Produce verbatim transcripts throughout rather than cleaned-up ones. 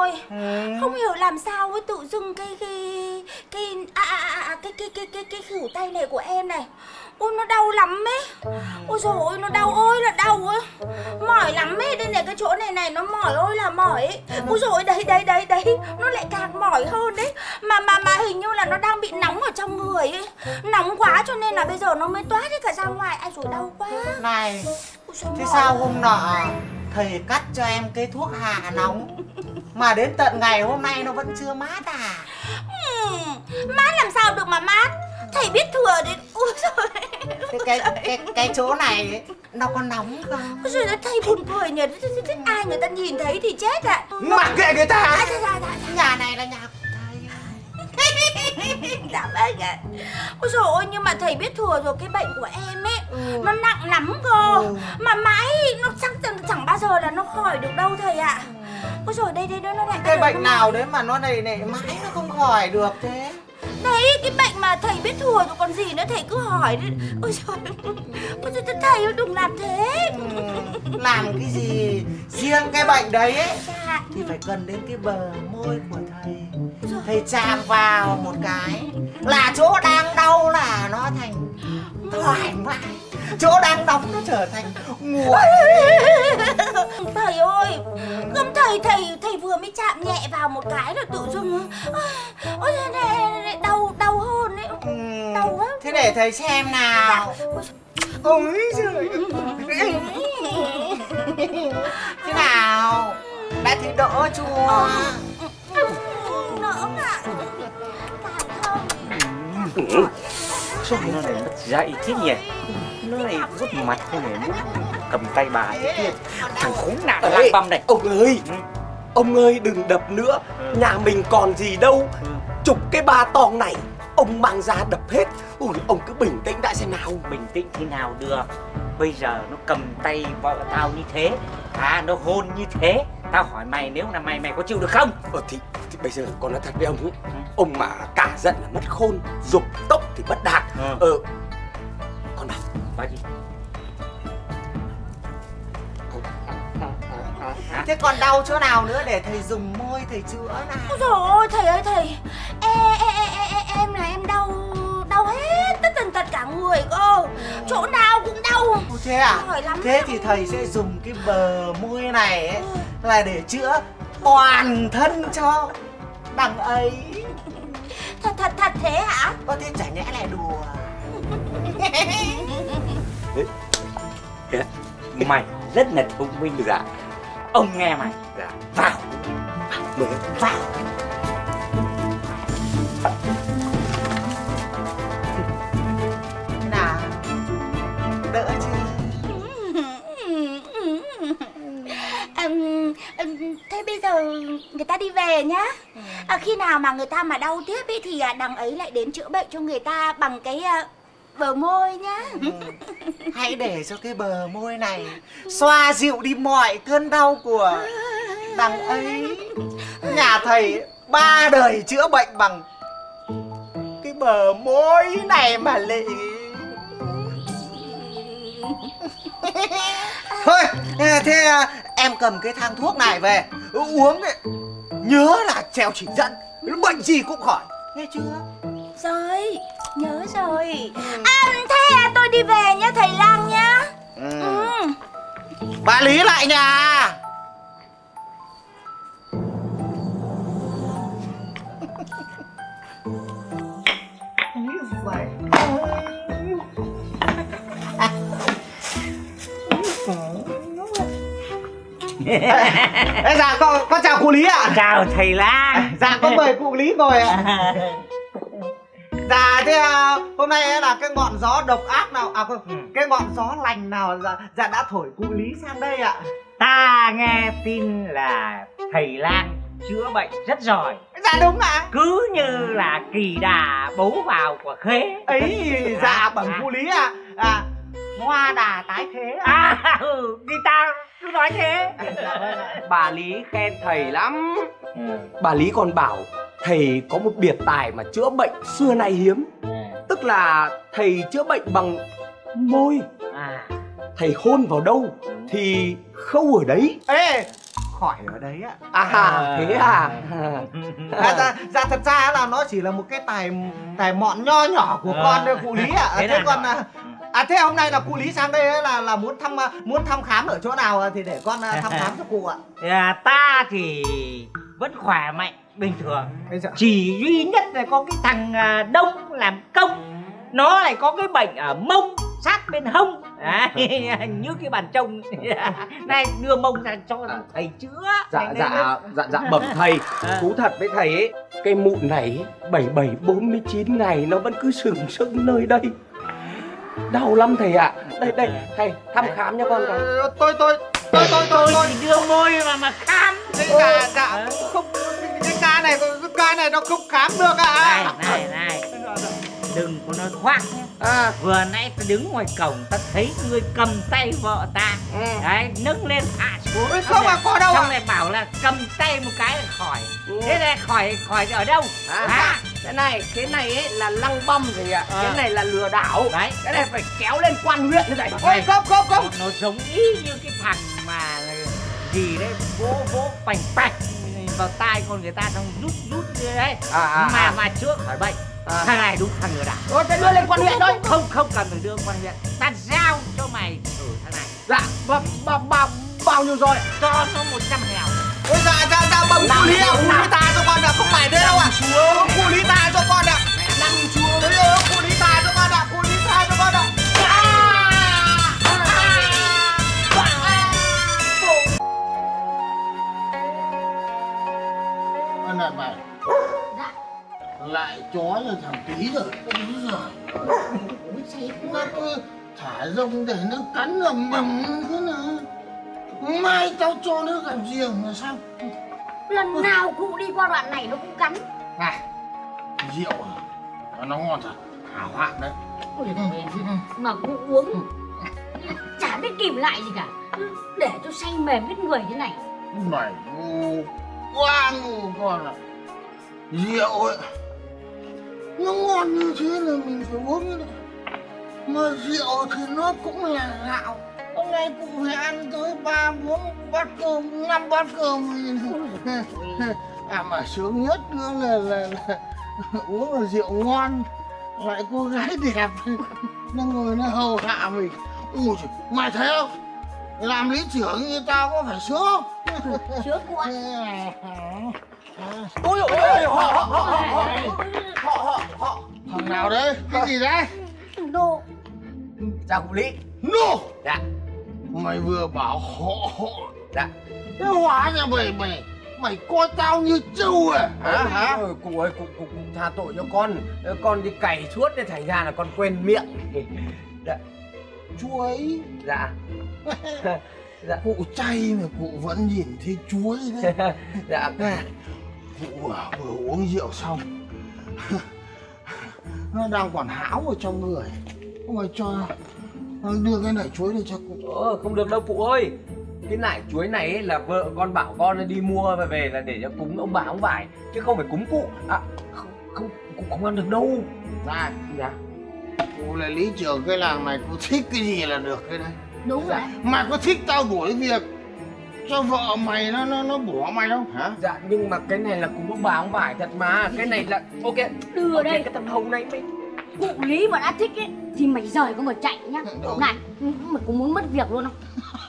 ơi, ừ. không hiểu làm sao ấy, tự dưng cái cái cái à, à, à, cái cái cái cái cái khỉu tay này của em này, ôi nó đau lắm ấy. Ôi trời ơi, nó đau ơi là đau ấy, mỏi lắm ấy. Đây này, cái chỗ này này nó mỏi ơi là mỏi ấy. Ôi trời ơi, đấy đấy đấy đấy, nó lại càng mỏi hơn đấy. Mà mà mà hình như là nó đang bị nóng ở trong người ấy, nóng quá cho nên là bây giờ nó mới toát hết cả ra ngoài. Ai rồi đau quá. Này, thế sao hôm nọ thầy cắt cho em cái thuốc hạ nóng mà đến tận ngày hôm nay nó vẫn chưa mát à? Ừ, mát làm sao được mà mát, thầy biết thừa đến. Ôi trời. Thế cái cái cái chỗ này ấy, nó có nóng không? Ôi trời, thầy buồn cười nhỉ. Thế ai người ta nhìn thấy thì chết ạ. Mặc kệ người ta. À, dạ, dạ, dạ. Nhà này là nhà của thầy. Dạ vâng ạ. Ôi trời ơi, nhưng mà thầy biết thừa rồi, cái bệnh của em ấy ừ. nó nặng lắm cơ. ừ. Mà mãi nó chắc chẳng, chẳng bao giờ là nó khỏi được đâu thầy ạ. Ôi trời, đây đây nó lại cái bệnh nào đấy mà nó này này mãi nó không khỏi được thế? Đấy, cái bệnh mà thầy biết thừa rồi còn gì nữa, thầy cứ hỏi đấy. Ôi trời, ôi trời, thầy ơi đừng làm thế. ừ, Làm cái gì? Riêng cái bệnh đấy ấy dạ. thì phải cần đến cái bờ môi của thầy. Thầy chạm vào một cái là chỗ đang đau là nó thành thoải mái, chỗ đang nóng nó trở thành nguội. Thầy ơi, không thầy thầy thầy vừa mới chạm nhẹ vào một cái là tự dưng ôi này đau đau hơn đấy. ừ, Đau quá. Thế để thầy xem nào. Ôi giời. Thế nào? Đã thấy đỡ chưa? Đỡ ạ. Sao nó lại mất dạy thế nhỉ? Nó lại rút mặt thế này, muốn cầm tay bà thế kia. Thằng khốn nạn lang băm này. Ông ơi, ừ. ông ơi đừng đập nữa. ừ. Nhà mình còn gì đâu. ừ. Chục cái ba tong này ông mang ra đập hết. Ui, ông cứ bình tĩnh đã xem nào. Bình tĩnh thế nào được? Bây giờ nó cầm tay vợ tao như thế, à, nó hôn như thế. Tao hỏi mày, nếu là mày, mày có chịu được không? Ờ thì, thì bây giờ con nói thật với ông ấy. ừ. Ông mà cả giận là mất khôn, dục tốc thì bất đạt. ừ. Ờ Con bảo Nói gì? Thế còn đau chỗ nào nữa để thầy dùng môi thầy chữa nào? Ôi trời ơi, thầy ơi thầy, e, e, e, e, em là em đau đau hết tất tần tật cả người cơ, chỗ nào cũng đau. Ồ, thế à? Lắm thế thì thầy sẽ dùng cái bờ môi này ấy, là để chữa toàn thân cho đằng ấy. Thật thật thật thế hả? Có thế chả nhẽ lại đùa. Mày rất là thông minh. Dạ. Ông nghe mày. Dạ. Vào. Mời vào. Thế nào? Đỡ chưa? um, um, Thế bây giờ người ta đi về nhá. à, Khi nào mà người ta mà đau tiếp ý, thì đằng ấy lại đến chữa bệnh cho người ta bằng cái uh, bờ môi nhá. ừ. Hãy để cho cái bờ môi này xoa dịu đi mọi cơn đau của đằng ấy. Nhà thầy ba đời chữa bệnh bằng cái bờ môi này mà lị. Thôi, thế em cầm cái thang thuốc này về uống đấy. Nhớ là treo chỉ dẫn, bệnh gì cũng khỏi, nghe chưa? Rồi, nhớ rồi. À, thế tôi đi về nhá thầy Lang nhá. ừ. Ừ. Bà Lý lại nhà. Ê, dạ con con chào cụ Lý ạ. À. Chào thầy Lang. Dạ con mời cụ Lý ngồi ạ. À. Dạ thế à, hôm nay là cái ngọn gió độc ác nào à không, ừ. cái ngọn gió lành nào dạ, dạ đã thổi cụ Lý sang đây ạ. Ta nghe tin là thầy Lang chữa bệnh rất giỏi. Dạ đúng ạ. À. Cứ như là kỳ đà bấu vào quả khế ấy. Dạ bẩm cụ Lý ạ. À. À, hoa đà tái thế à. À, ừ, người ta cứ nói thế. Bà Lý khen thầy lắm. ừ. Bà Lý còn bảo thầy có một biệt tài mà chữa bệnh xưa nay hiếm. ừ. Tức là thầy chữa bệnh bằng môi. à. Thầy hôn vào đâu thì khâu ở đấy. Ê, khỏi ở đấy ạ. À thế à? À, dạ, dạ thật ra là nó chỉ là một cái tài tài mọn nho nhỏ của con thôi cụ Lý ạ. Thế Thế là còn nhỏ. là à thế hôm nay là cụ Lý sang đây ấy là là muốn thăm muốn thăm khám ở chỗ nào thì để con thăm khám cho cụ ạ. À, ta thì vẫn khỏe mạnh bình thường, chỉ duy nhất là có cái thằng à, Đông làm công, nó lại có cái bệnh ở mông sát bên hông. Đấy, như cái bàn trông này, đưa mông ra cho thầy chữa. Dạ Này, dạ này, dạ dạ bẩm thầy, À. thú thật với thầy ấy, cái mụn này bảy bảy bốn mươi chín ngày nó vẫn cứ sừng sững nơi đây, đau lắm thầy ạ. Đây đây thầy thăm khám cho con cái. Ờ, tôi tôi tôi tôi tôi tôi tôi chỉ đưa môi mà mà khám. cái ca dạ không cái ca này cái ca này nó không khám được ạ. Này này này, đừng có nói khoác nhé. À, Vừa nãy ta đứng ngoài cổng, ta thấy người cầm tay vợ ta, ừ. đấy, nâng lên hạ xuống. Ôi, không à, có đâu Xong ạ. lại bảo là cầm tay một cái là khỏi. Ừ. Thế này khỏi khỏi ở đâu? À, À, cái này cái này ấy là lăng băm thầy ạ. Ờ. Cái này là lừa đảo. đấy, Cái này phải kéo lên quan huyện như vậy. Ôi không không không. nó, nó giống y như cái thằng mà gì đấy, vỗ vỗ bành bạch vào tai con người ta, xong rút rút như đấy. À, à, mà à. mà chữa khỏi bệnh. À. Thằng này đúng thằng lừa đảo. Ôi, thế đưa lên quan huyện thôi. Không không cần phải đưa quan huyện, ta giao cho mày thử thằng này. Dạ, bao bao bao bao nhiêu rồi? Cho nó một trăm hèo. Ôi dạ dạ dạ bẩm cụ Lý ạ, cụ Lý tha cho con ạ, không phải thế đâu ạ. Cụ Lý tha cho con ạ. Năm chúa. Ôi ơi, cụ Lý tha cho con ạ, cụ Lý tha cho con ạ. Anh này mày lại chó cho thằng Tí rồi. Tí rồi nó cứ thả rông để nó cắn ầm ầm thế nào. Mai tao cho nó gặp giềng là sao? Lần nào cụ đi qua đoạn này nó cũng cắn. Này, rượu à? Nó ngon thật, hảo hạng đấy. Ôi, mà cụ uống chả biết kìm lại gì cả, để cho say mềm hết người thế này. Mày ngu quá ngu con ạ. Rượu ấy nó ngon như thế là mình phải uống như này. Mà rượu thì nó cũng là gạo. Hôm nay cụ phải ăn tới ba bốn bát cơm, năm bát cơm. À mà sướng nhất nữa là, là, là uống là rượu ngon, lại cô gái đẹp nó ngồi nó hầu hạ mình. Ui trời, mày thấy không? Làm lý trưởng như tao có phải sướng không? Sướng cụ ạ. Ôi ôi ôi, họ họ họ họ họ họ họ thằng nào đấy? Cái gì đấy? Đồ. Chào cụ Lý. Nô! Dạ. Mày vừa bảo họ họ. Dạ. Thế hóa ra mày mày mày coi tao như trâu à? Hả hả? Ôi, cụ ơi, cụ, cụ, cụ tha tội cho con. Con đi cày suốt nên thành ra là con quên miệng. Dạ. Chuối. Dạ. Dạ. Cụ chay mà cụ vẫn nhìn thấy chuối đấy. Dạ. Cụ à, vừa uống rượu xong nó đang còn hão ở trong người. Mày cho đưa cái nải chuối này cho cụ. Ờ, không được đâu cụ ơi. Cái nải chuối này ấy là vợ con bảo con đi mua và về là để cho cúng ông bà ông vải, chứ không phải cúng cụ. À, không, không, cụ không ăn được đâu. Này, Dạ. cụ là lý trưởng cái làng này, cụ thích cái gì là được cái đấy. Đúng rồi đấy. Mày có thích tao đuổi việc cho vợ mày nó nó nó bỏ mày không hả? Dạ, nhưng mà cái này là cúng ông bà ông vải thật mà. Cái này là ok. Đưa Ok, đây. cái thằng Hồng này mày. Cụ Lý mà đã thích ấy thì mày rời con mà chạy nhá. Đúng. Này, mày có muốn mất việc luôn không?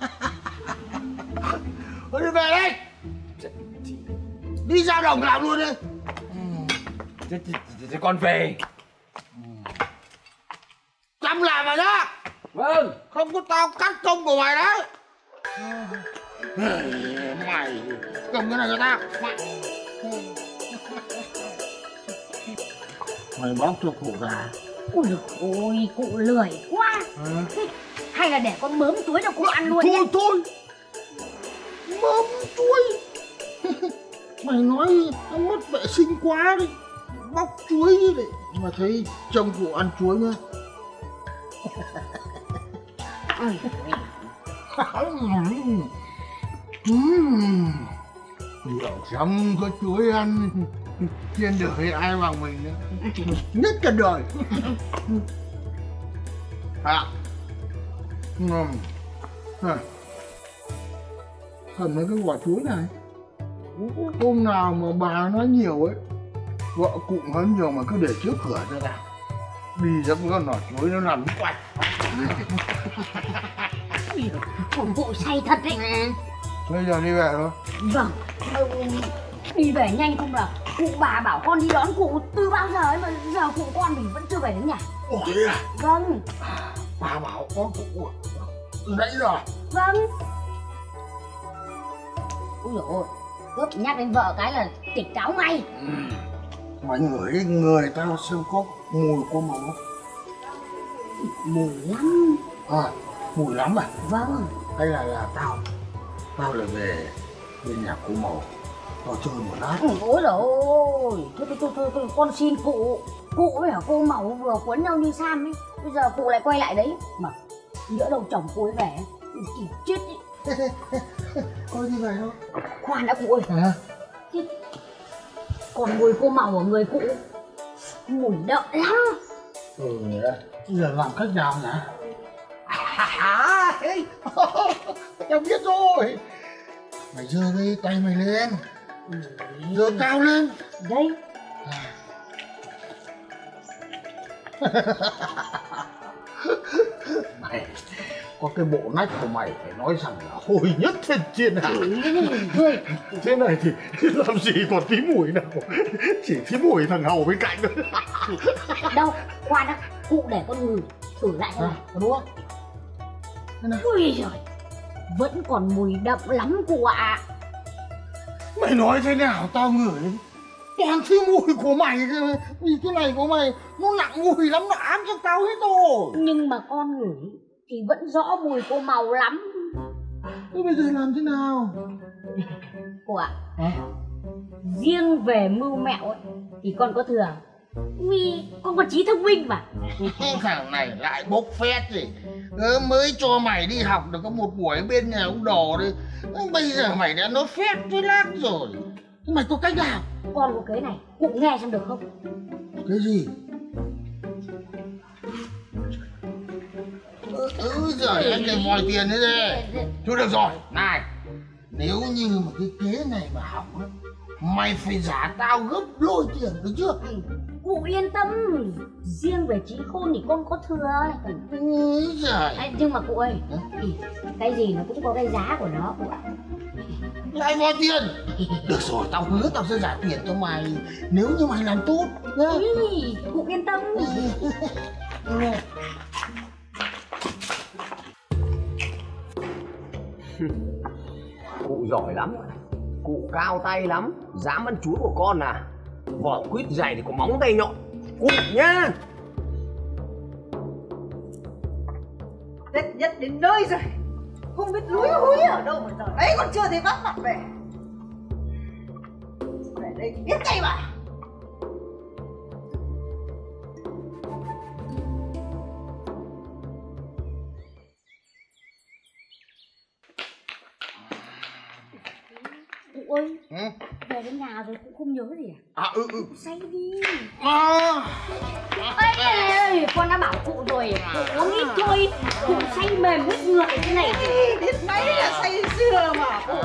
Thôi đi về đây. Đi ra đồng làm luôn đi. Thế, thế, thế con về. Chăm làm mày đó. Vâng. Không có tao cắt công của mày đấy. Mày cầm cái này cho tao. Mày, mày bóc cho cụ gà. Ui ôi, cụ lười quá. À. Hay là để con mớm chuối cho cụ ăn luôn nhé. Thôi thôi. Mớm chuối. Mày nói nó mất vệ sinh quá đi. Bóc chuối đi đấy. Mà thấy chồng cụ ăn chuối nhá. Rượu xong có chuối ăn. Trên đời ai bằng mình nữa. Nhất cả đời. À. Ngon. À. phần mấy cái quả chuối này. Hôm nào mà bà nói nhiều ấy, vợ cụ nói nhiều mà cứ để trước cửa cho nào. Đi dẫm con nỏ chuối nó nằm quạch. Còn vụ say thật đấy. Bây giờ đi về thôi. Vâng. Đi về nhanh không nào. Cụ bà bảo con đi đón cụ từ bao giờ ấy mà giờ cụ con mình vẫn chưa về đến nhà. Ủa thế à? Vâng. Bà bảo con cụ nãy rồi. Vâng. Ôi dồi ôi, cướp nhắc đến vợ cái là tịch cáo ngay. Ừ. Mà ngửi người tao xem có mùi của màu không? Mùi lắm. À, mùi lắm à? Vâng. Hay là là tao Tao là về bên nhà cô màu tao chơi một lát. Ừ, ôi dồi ôi. Thôi, thôi, thôi, thôi, thôi, con xin cụ. Cụ với cả cô màu vừa cuốn nhau như Sam ấy. Bây giờ cụ lại quay lại đấy. Mà nhỡ đâu chồng cô ấy về thì chết ý. Coi đi về thôi. Khoan đã cụ ơi. À? Thế còn mùi cô màu ở người cụ mùi đậm lắm. Ừ, bây giờ làm cách nào nhỉ? À, Tao biết rồi. Mày giơ cái tay mày lên. Giơ cao lên. Đây. Mày có cái bộ nách của mày phải nói rằng là hôi nhất trên trên hạ. Thế này thì làm gì còn tí mùi nào, chỉ tí mùi thằng Hầu bên cạnh thôi. Đâu, khoan đã, cụ để con ngửi thử lại xem À, đúng không? Ui giời, vẫn còn mùi đậm lắm cụ ạ. À. Mày nói thế nào tao ngửi toàn thấy mùi của mày, vì cái này của mày nó nặng mùi lắm, nó ám cho tao hết rồi. Nhưng mà con ngửi thì vẫn rõ mùi cô màu lắm. Thế bây giờ làm thế nào? Cô ạ, à, à? riêng về mưu mẹo ấy, thì con có thừa, vì con có trí thông minh mà. Thằng này lại bốc phét gì. Ừ, mới cho mày đi học được có một buổi bên nhà ông Đồ đi, bây giờ mày đã nói phét với lác rồi. Mày có cách nào? Con có kế này, cụ nghe xem được không? Cái gì? Ừ, ừ giời, anh này vòi tiền thế đây. Thôi được rồi, này, nếu như mà cái kế này mà học ấy, mày phải trả tao gấp đôi tiền được chưa? Cụ yên tâm, riêng về trí khôn thì con có thừa. Ừ, giời. À, nhưng mà cụ ơi, thì cái gì nó cũng có cái giá của nó cụ ạ. Lại vòi tiền. Được rồi, tao hứa tao sẽ trả tiền cho mày nếu như mày làm tốt nhá. Ý, cụ yên tâm. Cụ giỏi lắm, cụ cao tay lắm, dám ăn chuối của con à. Vỏ quýt dày thì có móng tay nhọn. Cụ nhá. Tết nhất đến nơi rồi, không biết lúi húi ở đâu mà giờ đấy còn chưa thấy vắt mặt về. Về đây thì biết ngay mà. Cụ ơi, Ừ? về đến nhà rồi cũng không nhớ gì à? À ừ ừ. Say đi. À. Ê, ê, con đã bảo cụ rồi, cụ uống ít thôi. Cụ say mềm hết người thế này. Biết mấy là say sưa mà cụ.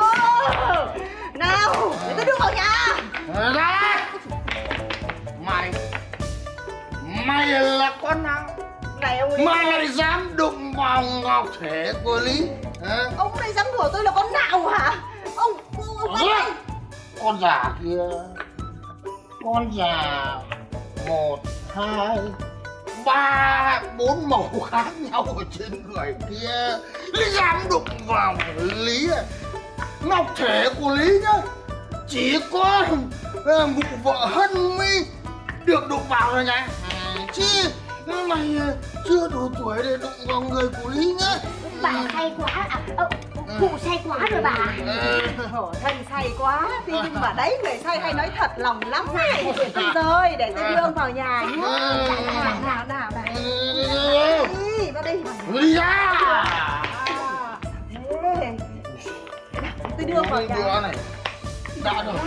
Nào, để tôi đưa vào nhà. Ra. Mày Mày là con nào? Này ông ấy. Mày lại dám đụng vào ngọc thể của Lý à? Ông này dám đùa tôi là con nào hả? Ông, ông bắt anh. Con già kia. Con già một, hai, ba, bốn màu khác nhau ở trên người kia. Lý dám đụng vào Lý à? Ngọc thể của Lý nhá, chỉ có mụ vợ Hân mới được đụng vào rồi nhá. Chứ mày chưa đủ tuổi để đụng vào người của Lý nhá. Bà say quá à? Ờ, cụ say quá rồi bà. Khổ thân say quá. Thế nhưng mà đấy, người say hay nói thật lòng lắm này. Rồi, để tôi đưa ông vào nhà nhé. Nào, nào, nào, nào. Đi, vào đây. Đi ra. Thế. Tôi đưa ông vào nhà. Đưa này. Đã rồi.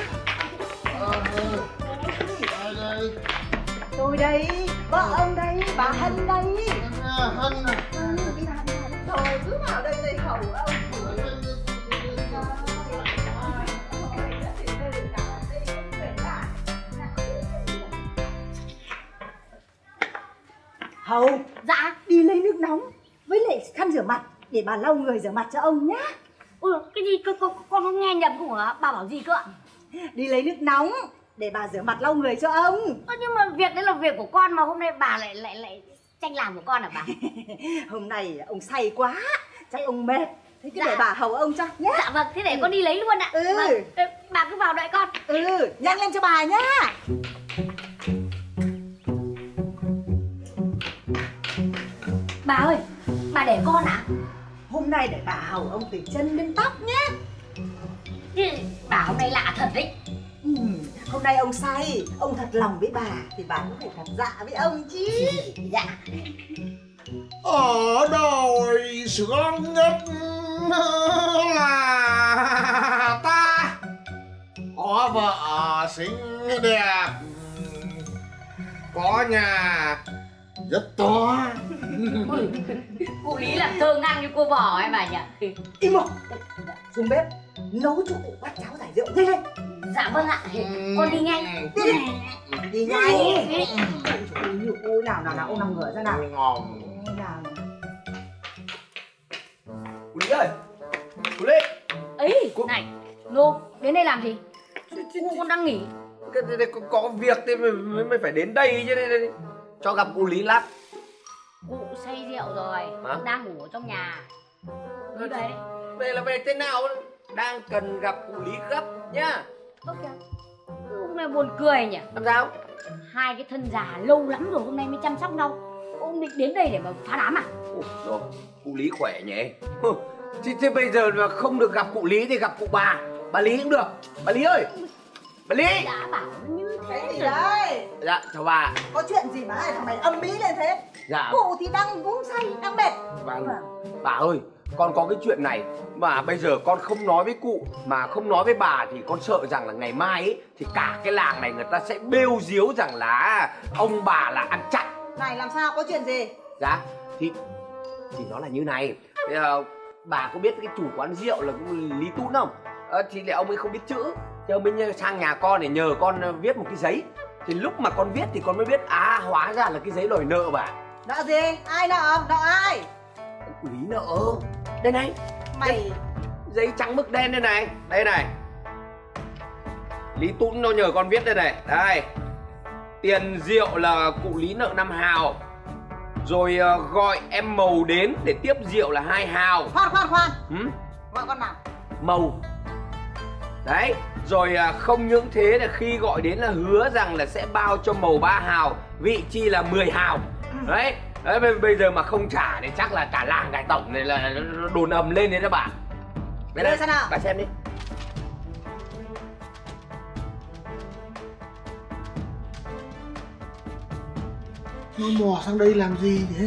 Đây. Tôi đây, vợ ông đây, bà Hân đây. Hân này. Rồi, cứ vào đây đây khẩu ông. Hầu. Dạ. Đi lấy nước nóng với lại khăn rửa mặt để bà lau người rửa mặt cho ông nhá. Ui, cái gì con, con, con không nghe nhầm của bà bảo gì cơ ạ? Đi lấy nước nóng để bà rửa mặt lau người cho ông. Ơ, nhưng mà việc đấy là việc của con mà hôm nay bà lại lại lại tranh làm của con à bà? Hôm nay ông say quá, chắc ông mệt. Thế cứ Dạ. để bà hầu ông cho nhé. Dạ vâng, thế để con đi lấy luôn ạ. Ừ. Vâng, bà cứ vào đợi con. Ừ, nhanh lên cho bà nhá. Bà ơi, bà để con à? Hôm nay để bà hầu ông từ chân đến tóc nhé. Thì bà hôm nay lạ thật đấy. Ừ, hôm nay ông say, ông thật lòng với bà thì bà cũng phải thật dạ với ông chứ. Dạ. Ở đời sướng nhất là ta có vợ xinh đẹp, có nhà rất to. Cụ Lý làm thơ ngang như cô bò ấy bà nhỉ? Im một, xuống bếp nấu cho cụ bát cháo giải rượu nhanh lên. Dạ vâng ạ, con đi ngay. Đi nhanh. Đi nhanh. Ôi nào nào nào, ông nằm ngửa ra nào. Ngon. Nào. Cụ Lý ơi, cụ Lý. Ấy, này, Nô, đến đây làm gì? Cụ con đang nghỉ. Cái, cái, cái, có, có việc thì mới, mới phải đến đây chứ. Đây, cho gặp cụ Lý lát. Cụ say rượu rồi, Hả? đang ngủ ở trong nhà. Đi về đấy. Về là về thế nào? Đang cần gặp cụ Lý gấp nhá. Ơ kìa, ông này buồn cười nhỉ? Làm sao? Hai cái thân già lâu lắm rồi hôm nay mới chăm sóc đâu. Ông định đến đây để mà phá đám à? Ủa, rồi, cụ Lý khỏe nhỉ? Thế, thế bây giờ mà không được gặp cụ Lý thì gặp cụ bà. Bà Lý cũng được. Bà Lý ơi! Bà Lý! Đã bảo như Cái thế gì rồi. đấy? Dạ, chào bà. Có chuyện gì mà hai thằng mày âm mỹ lên thế? Dạ. Cụ thì đang cũng say, đang mệt. Vâng. Bà ơi, con có cái chuyện này mà bây giờ con không nói với cụ mà không nói với bà thì con sợ rằng là ngày mai ấy thì cả cái làng này người ta sẽ bêu diếu rằng là ông bà là ăn chặn. Này làm sao, có chuyện gì? Dạ, thì thì nó là như này. Thì, uh, bà có biết cái chủ quán rượu là Lý Tún không? Ờ, thì là ông ấy không biết chữ, thì ông ấy sang nhà con để nhờ con viết một cái giấy. Thì lúc mà con viết thì con mới biết à hóa ra là cái giấy đòi nợ bà. Nợ gì? Ai nợ? Nợ ai? Lý nợ. Đây này. Mày Giấy trắng mực đen đây này. Đây này. Lý Tún nó nhờ con viết đây này. Đây. Tiền rượu là cụ Lý nợ năm hào. Rồi uh, gọi em Mầu đến để tiếp rượu là hai hào. khoan khoan khoan. Ừ? Gọi con nào? Mầu. Đấy. Rồi uh, không những thế là khi gọi đến là hứa rằng là sẽ bao cho Mầu ba hào, vị chi là mười hào. Đấy. Đấy, bây giờ mà không trả thì chắc là cả làng cả tổng này là đồn ầm lên đấy đó bà. Đây Đây xem nào. Bà xem đi. Nó mò sang đây làm gì thế?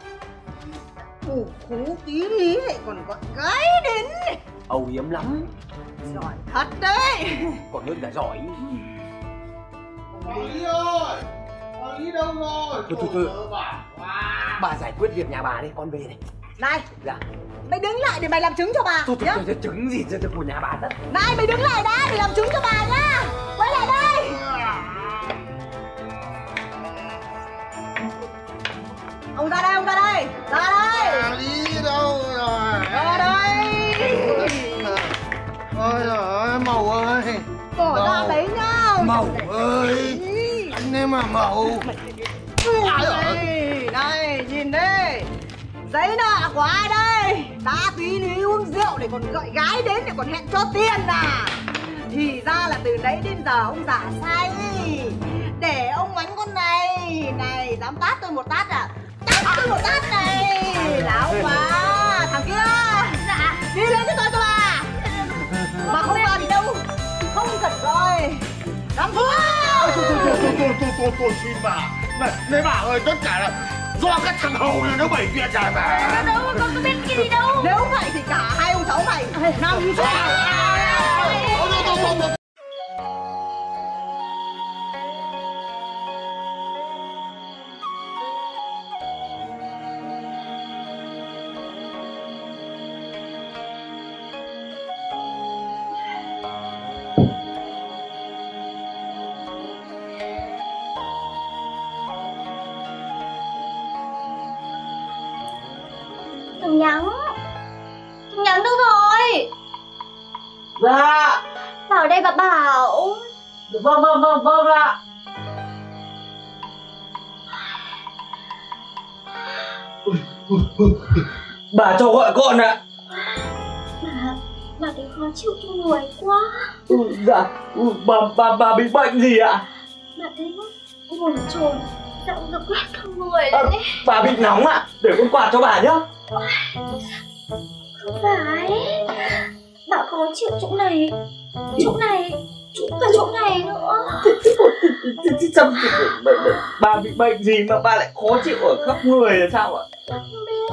Ủ khú tí đi lại còn gọi gái đến. Âu yếm lắm. Giỏi thật đấy. Còn hơn cả giỏi. Bà Lý ơi! Bà Lý đâu rồi? Thôi, thôi, thôi. Khổ bà quá. Bà giải quyết việc nhà bà đi, con về này. Này, Dạ. mày đứng lại để mày làm chứng cho bà Thôi thôi nhá. thôi, thôi chứng gì cho của nhà bà đó. Này, mày đứng lại đã để làm chứng cho bà nhá. Quay lại đây. Ông ra đây, ông ra đây. Ra đây. Bà Lý đâu rồi? Ra đây. Ôi giời ơi, Mầu ơi! Bỏ ra đấy nhá. Mầu ơi! Anh em mà Mầu! Đây, đây, nhìn đây. Giấy nợ của ai đây? Đã tí lý uống rượu để còn gọi gái đến để còn hẹn cho tiền à? Thì ra là từ đấy đến giờ ông giả say. Để ông mánh con này. Này, dám tát tôi một tát à? Tát tôi một tát này. Láo quá. Thằng kia. Dạ. Đi lên cho tôi cho bà. Mà không cần đâu. Không cần rồi. Làm thua. Thôi, thôi, thôi, thôi, thôi, thôi, thôi, thôi, xin bà! Này, này bà ơi, tất cả là do cái thằng Hầu này nó bày chuyện rồi bà! Đâu, con có biết cái gì đâu. Nếu vậy thì cả hai ông cháu mày nằm xuống. Thôi, thôi, thôi, thôi. nhắn. Thằng nhắn đâu rồi? Dạ. Vào đây bà bảo. Vâng vâng vâng vâng ạ. Bà cho gọi con ạ. Bà, bà thấy khó chịu trong người quá. Ừ, dạ, ừ, bà, bà, bà bị bệnh gì ạ? Bà thấy nó buồn chồn, giọng giật quét cả người À, lên đấy. bà bị nóng ạ, để con quạt cho bà nhá. Không phải, bà khó chịu chỗ này, chỗ này, cả chỗ này nữa. Sao bà bị bệnh gì mà bà lại khó chịu ở khắp người là sao ạ? Không biết.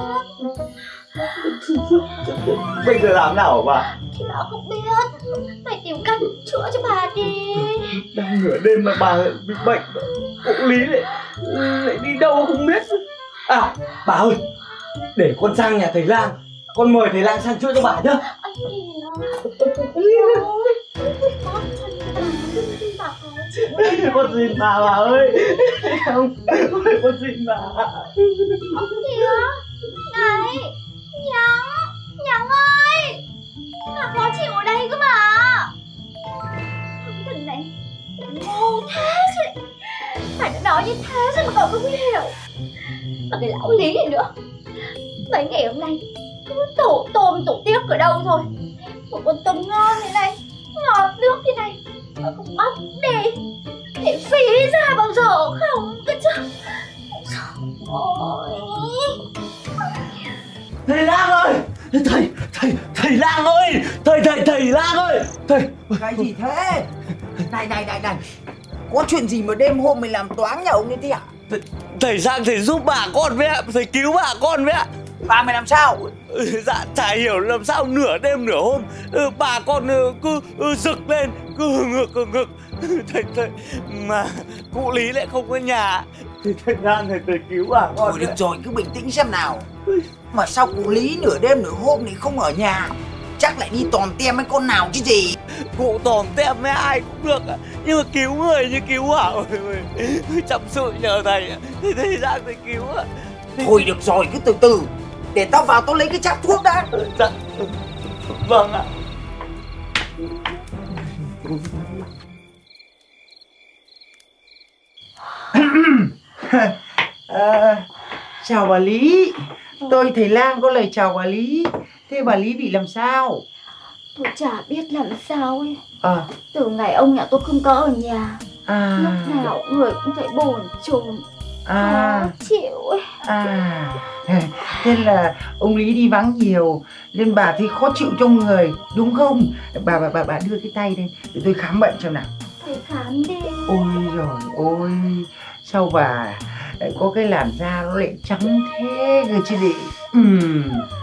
Bây giờ làm nào hả bà? Thì bà không biết, phải tìm cách chữa cho bà đi. Đang nửa đêm mà bà lại bị bệnh, cụ Lý lại, lại đi đâu không biết. À, bà ơi, để con sang nhà thầy Lang, con mời thầy Lang sang chữa cho bà nhá. Anh kìa, Con xin bà bà ơi. Không, con xin bà. ông kìa, này, Nhắng, Nhắng ơi, bà khó chịu ở đây cơ mà. Thằng này ngu thế chứ, phải đã nói như thế rồi mà cậu không hiểu. Và cái lão Lý này nữa, mấy ngày hôm nay cứ tổ tôm tổ tiếc ở đâu thôi. Một con tôm ngon thế này, ngọt nước thế này mà cũng bóc đi để phí ra bao giờ không cơ chứ. Ôi. Thầy Lang ơi, thầy thầy thầy Lang ơi, thầy thầy thầy Lang ơi, thầy. Cái gì thế? Này này này này, có chuyện gì mà đêm hôm mày làm toáng nhà ông như thế à? Thầy, thầy sang thầy giúp bà con với ạ, thầy cứu bà con với ạ. Bà mày làm sao? Ừ, dạ chả hiểu làm sao nửa đêm nửa hôm ừ, bà con ừ, cứ ừ, rực lên, cứ hừng hực hừng hực. Thầy thầy mà cụ Lý lại không có nhà, thì thầy Lang thầy thầy cứu bà con. Thôi được rồi, cứ bình tĩnh xem nào. Mà sao cụ Lý nửa đêm nửa hôm thì không ở nhà? Chắc lại đi tòm tem với con nào chứ gì. Cụ tòm tem với ai cũng được, nhưng mà cứu người như cứu hỏa. Chăm sự nhờ thầy, thì thầy Lang thầy cứu. Thôi được rồi, cứ từ từ, để tao vào tao lấy cái cháp thuốc đã. Dạ, vâng ạ. À, chào bà Lý, tôi thầy Lang có lời chào bà Lý. Thế bà Lý bị làm sao? Tôi chả biết làm sao ấy. À, Từ ngày ông nhà tôi không có ở nhà, à, lúc nào người cũng thấy bồn chồn, à, khó chịu ấy. à, thế là ông Lý đi vắng nhiều nên bà thì khó chịu trong người đúng không? Bà bà bà bà đưa cái tay đây để tôi khám bệnh xem nào. Thầy khám đi. Ôi rồi ôi, sao bà lại có cái làn da nó lại trắng thế cơ chứ gì? Ừm.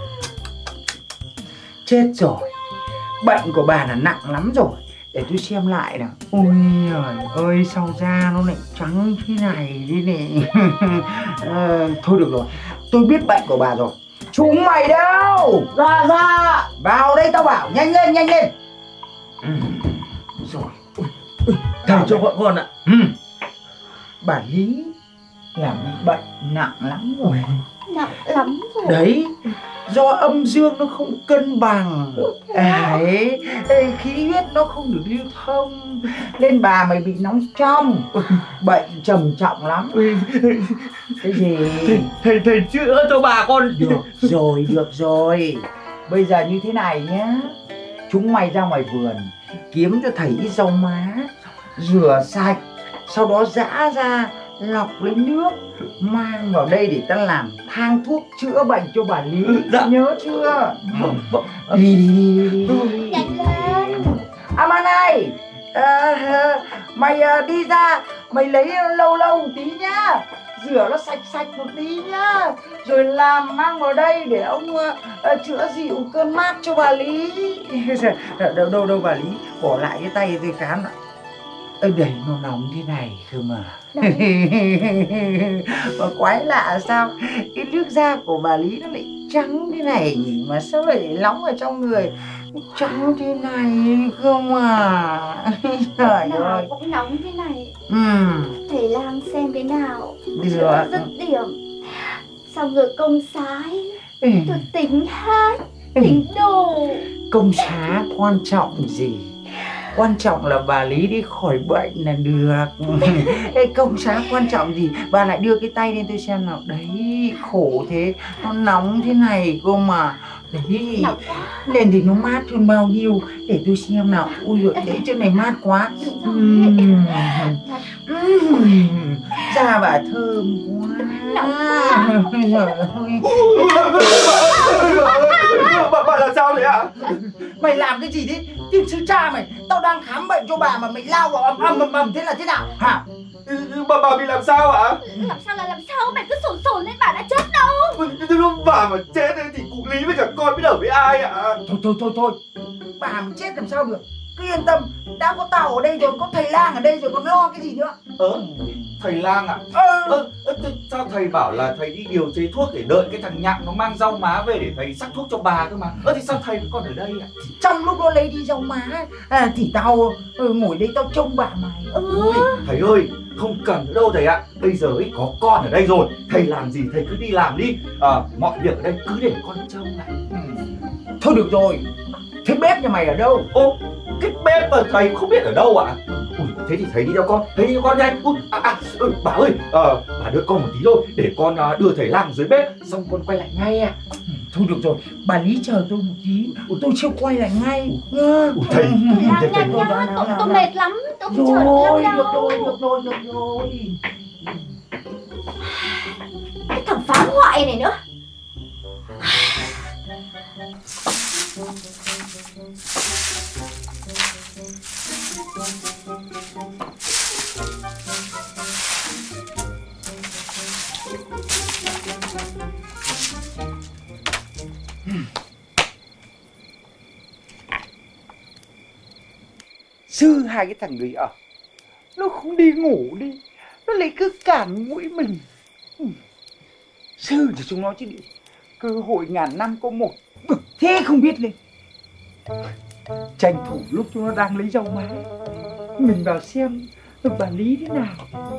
Chết rồi, bệnh của bà là nặng lắm rồi. Để tôi xem lại nào. Ôi trời ơi, sao da nó lại trắng thế này đi này. À, thôi được rồi, tôi biết bệnh của bà rồi. Chúng mày đâu? Ra ra. Vào đây tao bảo, nhanh lên nhanh lên. Ừ. Rồi. Thầy cho gọi con ạ. Ừ. Bà Lý là bị bệnh nặng lắm rồi. Nặng lắm rồi. Đấy, do âm dương nó không cân bằng. Ấy, khí huyết nó không được lưu thông nên bà mày bị nóng trong. Bệnh trầm trọng lắm. Cái gì? Thầy, thầy, thầy chữa cho bà con. Được rồi, được rồi. Bây giờ như thế này nhá, chúng mày ra ngoài vườn kiếm cho thầy ít rau má, rửa sạch, sau đó giã ra, lọc lấy nước, mang vào đây để ta làm thang thuốc chữa bệnh cho bà Lý. Dạ. Nhớ chưa? Vâng, vâng. Đi đi đi đi đi. Nhanh lên. À mà này, à, mày à, đi ra, mày lấy lâu lâu một tí nhá, rửa nó sạch sạch một tí nhá, rồi làm mang vào đây để ông uh, uh, chữa dịu cơn mát cho bà Lý. Đâu đâu đâu bà Lý, bỏ lại cái tay tôi khám lại. Ơ đầy nó nóng thế này cơ mà. Mà quái lạ sao cái nước da của bà Lý nó lại trắng thế này nhỉ, mà sao lại nóng ở trong người trắng thế này cơ mà. Trời Nào ơi. cũng nóng thế này. Ừ. Thầy Lang xem thế nào. Được. Chữa dứt điểm. Xong rồi công sái. Tôi tính hát, tính đồ. Công xá quan trọng gì? Quan trọng là bà Lý đi khỏi bệnh là được. Ê, công xá quan trọng gì? Bà lại đưa cái tay lên tôi xem nào. Đấy, khổ thế, nó nóng thế này cơ mà. Đấy, lên thì nó mát hơn bao nhiêu. Để tôi xem nào. Ui giời, đấy chỗ này mát quá. uhm. Uhm. Da bà thơm quá. Bà, bà làm sao đấy ạ? Mày làm cái gì thế? Tiên sư cha mày, tao đang khám bệnh cho bà mà mày lao vào ầm ầm ầm ầm thế là thế nào hả? Bà, bà bị làm sao ạ? Làm sao là làm sao? Mày cứ sồn sồn lên, bà đã chết đâu. Bà mà chết thì cụ Lý với cả con biết ở với ai ạ? Thôi thôi thôi thôi, bà mà chết làm sao được? Cứ yên tâm, đã có tao ở đây rồi, có thầy lang ở đây rồi, còn lo cái gì nữa? Ờ, thầy lang à? Ờ, Ơ, ờ, sao thầy bảo là thầy đi điều chế thuốc để đợi cái thằng Nhặng nó mang rau má về để thầy sắc thuốc cho bà cơ mà. Ơ thì sao thầy vẫn còn ở đây ạ? trong lúc nó lấy đi rau má à, thì tao ừ, ngồi đây tao trông bà mày. Ừ. Ôi, thầy ơi, không cần nữa đâu thầy ạ. Bây giờ ấy có con ở đây rồi, thầy làm gì thầy cứ đi làm đi. À, mọi việc ở đây cứ để con trông ạ. Ừ. Thôi được rồi, thế bếp nhà mày ở đâu? Ô, cái bếp mà thầy không biết ở đâu ạ? Ui, thế thì thầy đi theo con, thầy đi theo con nhanh. Ui, à, à, ừ, bà ơi, à, bà đưa con một tí thôi, để con à, đưa thầy lang dưới bếp, xong con quay lại ngay à. Thôi được rồi, bà Lý chờ tôi một tí, tôi chưa quay lại ngay. Ui, thầy, Nhanh nhanh nhá, tôi, tôi mệt lắm, tôi không chờ được lâu đâu. Được rồi, được rồi, được rồi. Cái thằng phá hoại này nữa. Sư hai cái thằng người ở, nó không đi ngủ đi, nó lại cứ cản mũi mình. Sư thì chúng nó chứ đi, cơ hội ngàn năm có một, thế không biết lên. Tranh thủ lúc chúng nó đang lấy rau má, mình vào xem bà Lý thế nào.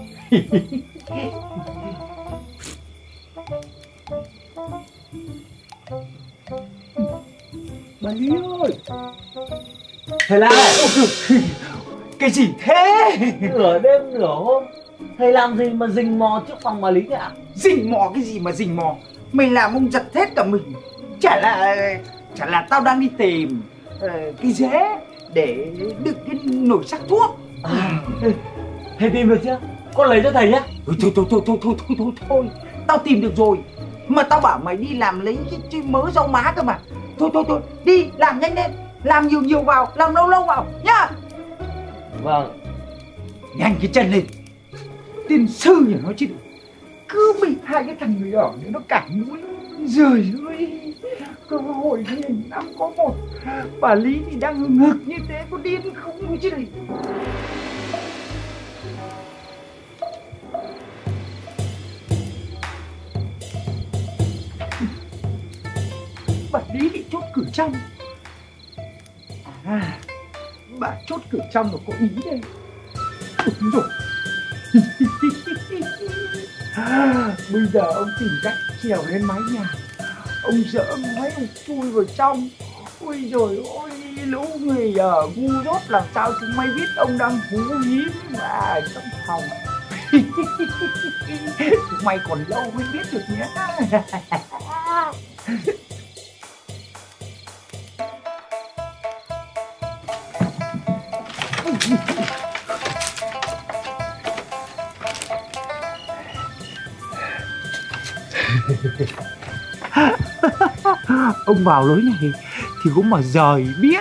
Bà Lý ơi. Thầy lang này, Cái gì thế? nửa đêm nửa hôm thầy làm gì mà rình mò trước phòng bà Lý thế ạ? Rình mò cái gì mà rình mò? Mày làm ông giật hết cả mình. Chả là Chả là tao đang đi tìm uh, cái dế để đựng cái nồi sắc thuốc. À, thầy tìm được chưa? Con lấy cho thầy nhá. Thôi thôi thôi thôi thôi thôi thôi thôi thôi tao tìm được rồi. Mà tao bảo mày đi làm lấy cái, cái mớ rau má cơ mà. Thôi thôi thôi, đi làm nhanh lên, làm nhiều nhiều vào, làm lâu lâu vào nhá. Vâng. Nhanh cái chân lên. Tiên sư nhà nó chứ cứ bị hai cái thằng người ở này nó cản mũi. Giời ơi, cơ hội nghìn năm có một. Bà Lý thì đang hừng hực như thế, có điên không chứ. Bà Lý bị chốt cửa trong. À, bà chốt cửa trong là có ý đây. Đúng rồi. Bây giờ ông tìm cách trèo lên mái nhà, ông dỡ ngói ông chui vào trong. Ôi rồi ôi, lũ người ở ngu dốt làm sao chúng mày biết ông đang hú hí mà ở trong phòng. Chúng mày còn lâu mới biết được nhé. Ông vào lối này thì cũng mà rời biết.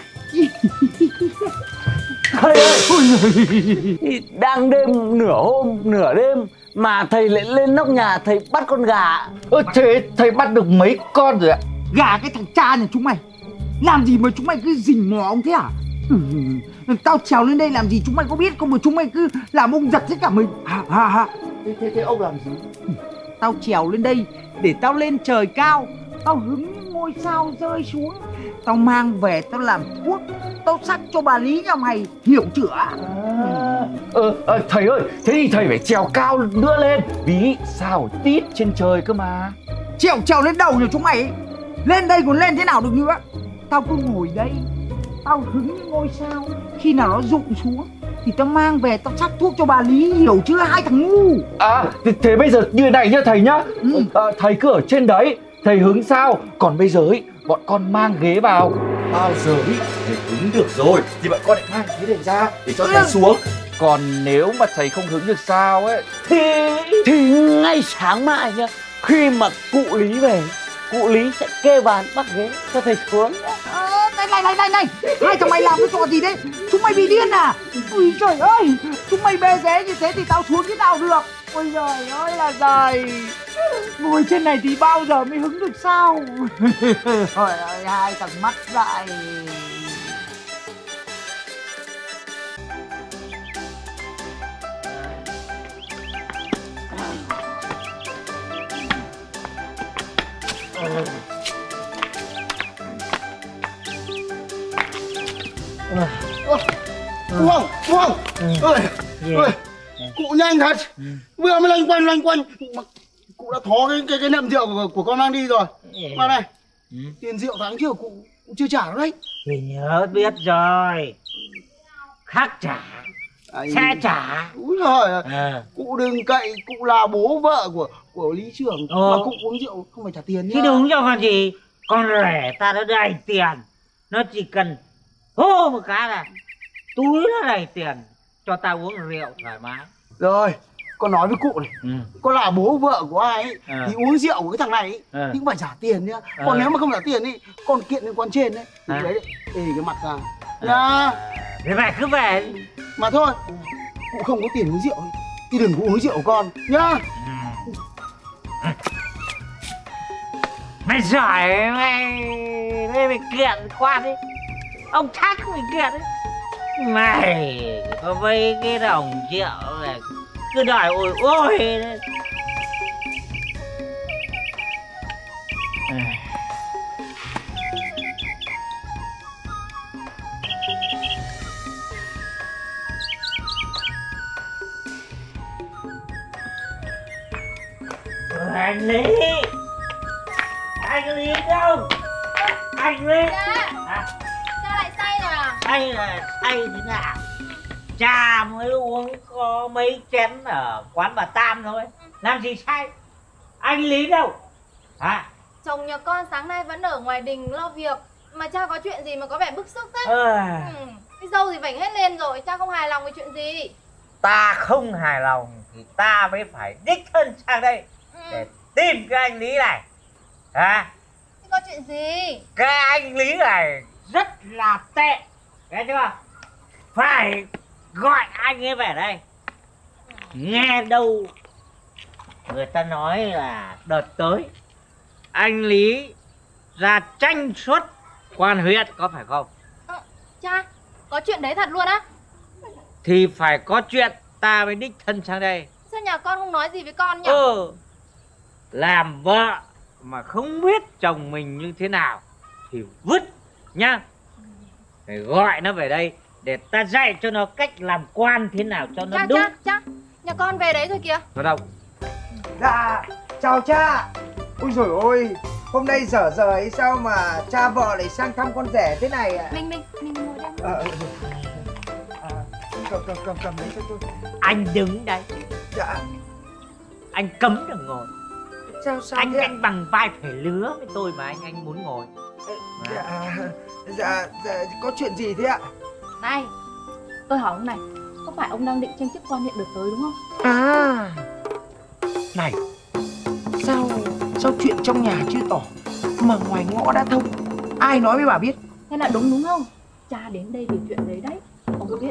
Thầy ơi, đang đêm nửa hôm nửa đêm mà thầy lại lên nóc nhà thầy bắt con gà. Ơ thế thầy bắt được mấy con rồi ạ? Gà cái thằng cha này chúng mày. Làm gì mà chúng mày cứ rình mò ông thế à? Ừ, tao trèo lên đây làm gì chúng mày có biết không mà chúng mày cứ làm ông giật hết cả mình. Hả hả hả? Thế, thế, thế ông làm gì? Tao trèo lên đây để tao lên trời cao, tao hứng những ngôi sao rơi xuống, tao mang về tao làm thuốc, tao sắc cho bà Lý nhà mày, hiểu chưa? À, ờ, ờ, thầy ơi, thế thì thầy phải trèo cao nữa lên, vì sao tít trên trời cơ mà. Trèo trèo lên đầu nhà chúng mày ấy. Lên đây còn lên thế nào được nữa. Tao cứ ngồi đây, tao hứng như ngôi sao. Khi nào nó rụng xuống thì tao mang về tao sắc thuốc cho bà Lý, hiểu chưa hai thằng ngu. À thế, thế bây giờ như này nhá thầy nhá. Ừ. À, thầy cứ ở trên đấy, thầy hứng sao. Còn bây giờ ấy, bọn con mang ghế vào. Bao giờ ấy thầy hứng được rồi thì bọn con lại mang ghế này ra để cho thầy xuống. Còn nếu mà thầy không hứng được sao ấy thì thì ngay sáng mai nhá, khi mà cụ Lý về, cụ Lý sẽ kê bàn bắt ghế cho thầy xuống. À, này này này này này, hai thằng mày làm cái trò gì đấy? Chúng mày bị điên à? Ui trời ơi, chúng mày bê ghế như thế thì tao xuống cái nào được? Ôi trời ơi là trời, ngồi trên này thì bao giờ mới hứng được sao? Trời ơi, hai thằng mắt dại. Cụ không, cụ không. Ơi, ơi, cụ nhanh thật. Vừa mới loanh quanh loanh quanh mà cụ đã thó cái cái cái nậm rượu của, của con mang đi rồi. Mà này, tiền rượu tháng trước cụ cũng chưa trả đâu đấy. Thì nhớ biết rồi, khác trả Anh... sẽ trả. Úi giời, à. Cụ đừng cậy cụ là bố vợ của của Lý trưởng Ờ. mà cụ uống rượu không phải trả tiền nhá. Thì đúng cho con gì, con rể ta đã đầy tiền, nó chỉ cần hô một cái là túi nó đầy tiền cho ta uống rượu thoải mái. Rồi, con nói với cụ này, ừ. Con là bố vợ của ai ấy à. Thì uống rượu của cái thằng này ấy, à. Thì cũng phải trả tiền nhá. Còn à. Nếu mà không trả tiền ấy, con kiện lên quan trên đấy thì à. Đấy, ê cái mặt ra nhá. À. Thế mày cứ về đi. Mà thôi, cụ không có tiền uống rượu thì đừng có uống rượu của con nhá. Ừ. Mày giỏi, mày đây mày kiện khoan đi, ông Thác mày kiện đấy. Mày có mấy cái đồng rượu này cứ đòi ôi ôi đấy. Anh Lý, anh Lý đâu? Anh Lý. Cha, à? cha lại say rồi à? Say là say thế nào? Cha mới uống có mấy chén ở quán bà Tam thôi, làm gì say? Anh Lý đâu? Hả? Chồng nhà con sáng nay vẫn ở ngoài đình lo việc. Mà cha có chuyện gì mà có vẻ bức xúc thế? À. Ừ. Cái dâu thì vảnh hết lên rồi, cha không hài lòng với chuyện gì? Ta không hài lòng thì ta mới phải đích thân sang đây ừ. để tìm cái anh Lý này. Hả? Thế có chuyện gì? Cái anh Lý này rất là tệ, nghe chưa? Phải gọi anh ấy về đây. Nghe đâu người ta nói là đợt tới anh Lý ra tranh suất quan huyện, có phải không? À, cha, có chuyện đấy thật luôn á? Thì phải có chuyện ta mới đích thân sang đây. Sao nhà con không nói gì với con nhỉ? Ừ, làm vợ mà không biết chồng mình như thế nào thì vứt nhá. Phải gọi nó về đây để ta dạy cho nó cách làm quan thế nào cho nó cha, đúng. Cha, cha, nhà con về đấy rồi kìa. Nó đâu? Dạ, chào cha. Ôi dồi ôi, hôm nay dở giờ ấy sao mà cha vợ lại sang thăm con rể thế này ạ? À? Mình, mình, mình ngồi đây. À, à, cầm, cầm, cầm, cầm đấy cho tôi. Anh đứng đây. Dạ. Anh cấm được ngồi. Sao, sao anh thế? Anh bằng vai phải lứa với tôi mà anh anh muốn ngồi. Dạ, dạ, dạ, có chuyện gì thế ạ? Này, tôi hỏi ông này, có phải ông đang định tranh chức quan huyện được tới đúng không? À, này, sao, sao chuyện trong nhà chưa tỏ mà ngoài ngõ đã thông? Ai nói với bà biết? Thế là đúng đúng không? Cha đến đây vì chuyện đấy đấy, ông có biết?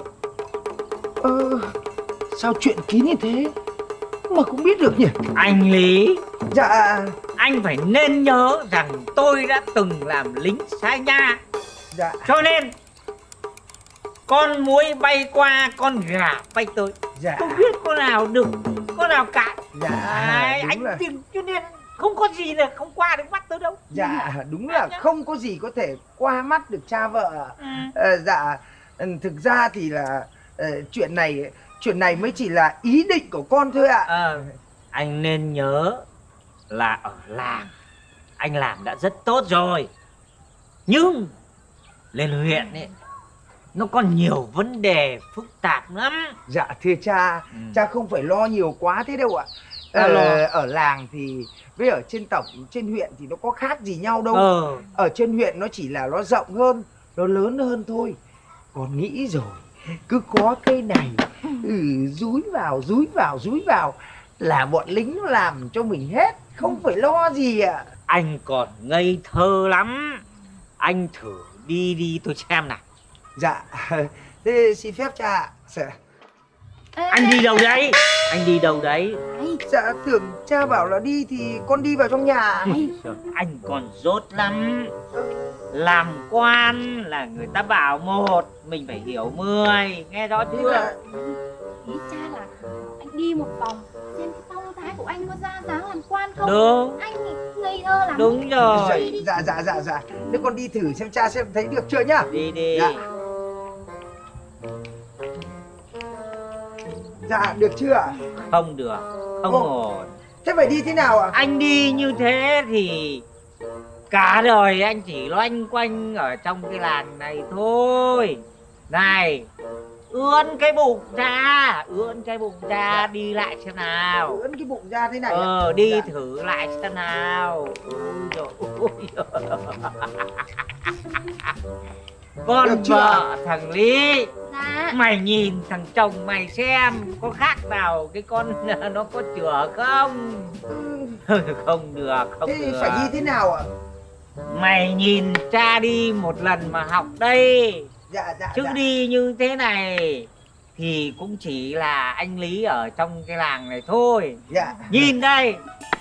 Ờ, sao chuyện kín như thế mà cũng biết được nhỉ? Anh Lý. Dạ. Anh phải nên nhớ rằng tôi đã từng làm lính xa nha. Dạ. Cho nên con muỗi bay qua, con gà bay tới. Dạ. Không biết con nào được, con nào cãi. Dạ. À, anh là... tìm cho nên không có gì là không qua được mắt tôi đâu. Dạ, đúng là không có gì có thể qua mắt được cha vợ. Ừ. À, dạ, thực ra thì là uh, chuyện này chuyện này mới chỉ là ý định của con thôi ạ. À, anh nên nhớ là ở làng anh làm đã rất tốt rồi. Nhưng lên huyện ấy, nó còn nhiều vấn đề phức tạp lắm. Dạ thưa cha, ừ. cha không phải lo nhiều quá thế đâu ạ. Ờ, ờ, ở làng thì với ở trên tổng, trên huyện thì nó có khác gì nhau đâu. ờ. Ở trên huyện nó chỉ là nó rộng hơn, nó lớn hơn thôi. Con nghĩ rồi, cứ có cây này ừ, dúi vào, dúi vào, dúi vào là bọn lính nó làm cho mình hết, không phải lo gì ạ. À. Anh còn ngây thơ lắm. Anh thử đi đi tôi xem nào. Dạ, thế xin phép cha ạ. Dạ. Anh đi đâu đấy? Anh đi đâu đấy? Dạ tưởng cha bảo là đi thì con đi vào trong nhà. Anh còn dốt lắm. Làm quan là người ta bảo một, mình phải hiểu mười. Nghe rõ chưa? Là... Ý cha là anh đi một vòng xem cái phong thái của anh có ra dáng làm quan không. Đúng. Anh ngây thơ lắm. Đúng rồi. Dạ dạ dạ dạ. Thế con đi thử xem cha xem thấy được chưa nhá. Đi đi. Dạ. Dạ được chưa ạ? Không được, không ổn. Thế phải đi thế nào ạ? Anh đi như thế thì cả đời anh chỉ loanh quanh ở trong cái làng này thôi. Này, ươn cái bụng ra, ươn cái bụng ra, dạ. Đi lại xem nào. Ươn cái bụng ra thế này. Ờ, đi dạ. thử lại xem nào. Ôi dồi con vợ thằng Lý. Dạ. Mày nhìn thằng chồng mày xem có khác nào cái con nó có chửa không? Không được, không thế được. Phải đi thế nào ạ? Mày nhìn cha đi một lần mà học đây. Dạ dạ. Chứ dạ. đi như thế này thì cũng chỉ là anh Lý ở trong cái làng này thôi. Dạ. Nhìn đây.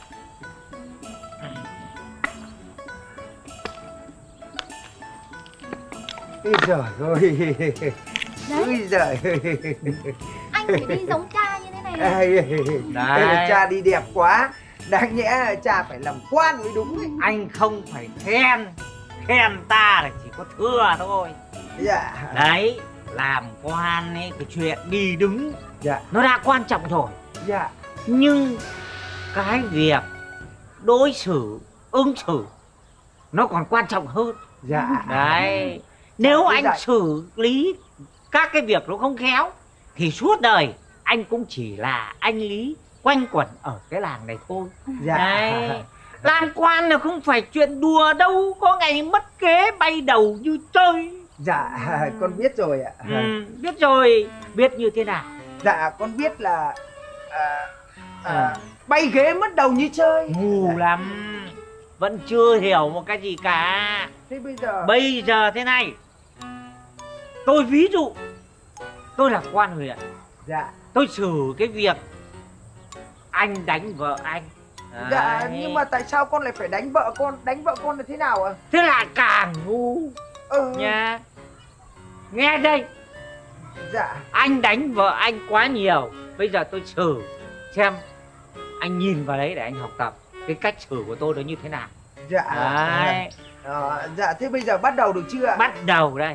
Ôi giời ơi. Ôi giời ơi. Anh phải đi giống cha như thế này này. Đấy. Cha đi đẹp quá. Đáng nhẽ cha phải làm quan mới đúng ấy. Anh không phải khen. Khen ta là chỉ có thưa thôi. Dạ. Đấy, làm quan ấy, cái chuyện đi đứng dạ. nó đã quan trọng rồi. Dạ. Nhưng cái việc đối xử, ứng xử nó còn quan trọng hơn. Dạ. Đấy, nếu anh dạ. xử lý các cái việc nó không khéo thì suốt đời anh cũng chỉ là anh Lý quanh quẩn ở cái làng này thôi. Dạ. Đấy, làm quan là không phải chuyện đùa đâu, có ngày mất kế bay đầu như chơi. Dạ, con biết rồi ạ. Ừ, biết rồi, biết như thế nào? Dạ, con biết là à, à, bay ghế mất đầu như chơi. Ngu dạ. lắm, vẫn chưa hiểu một cái gì cả. Thế bây giờ? Bây giờ thế này, tôi ví dụ, tôi là quan huyện. Dạ. Tôi xử cái việc anh đánh vợ anh. Đấy. Dạ, nhưng mà tại sao con lại phải đánh vợ con? Đánh vợ con là thế nào ạ? Thế là càng ngu. Ừ. Nha. Nghe đây. Dạ. Anh đánh vợ anh quá nhiều. Bây giờ tôi xử xem anh nhìn vào đấy để anh học tập cái cách xử của tôi nó như thế nào. Dạ. Đấy. À, dạ, thế bây giờ bắt đầu được chưa ạ? Bắt đầu đây.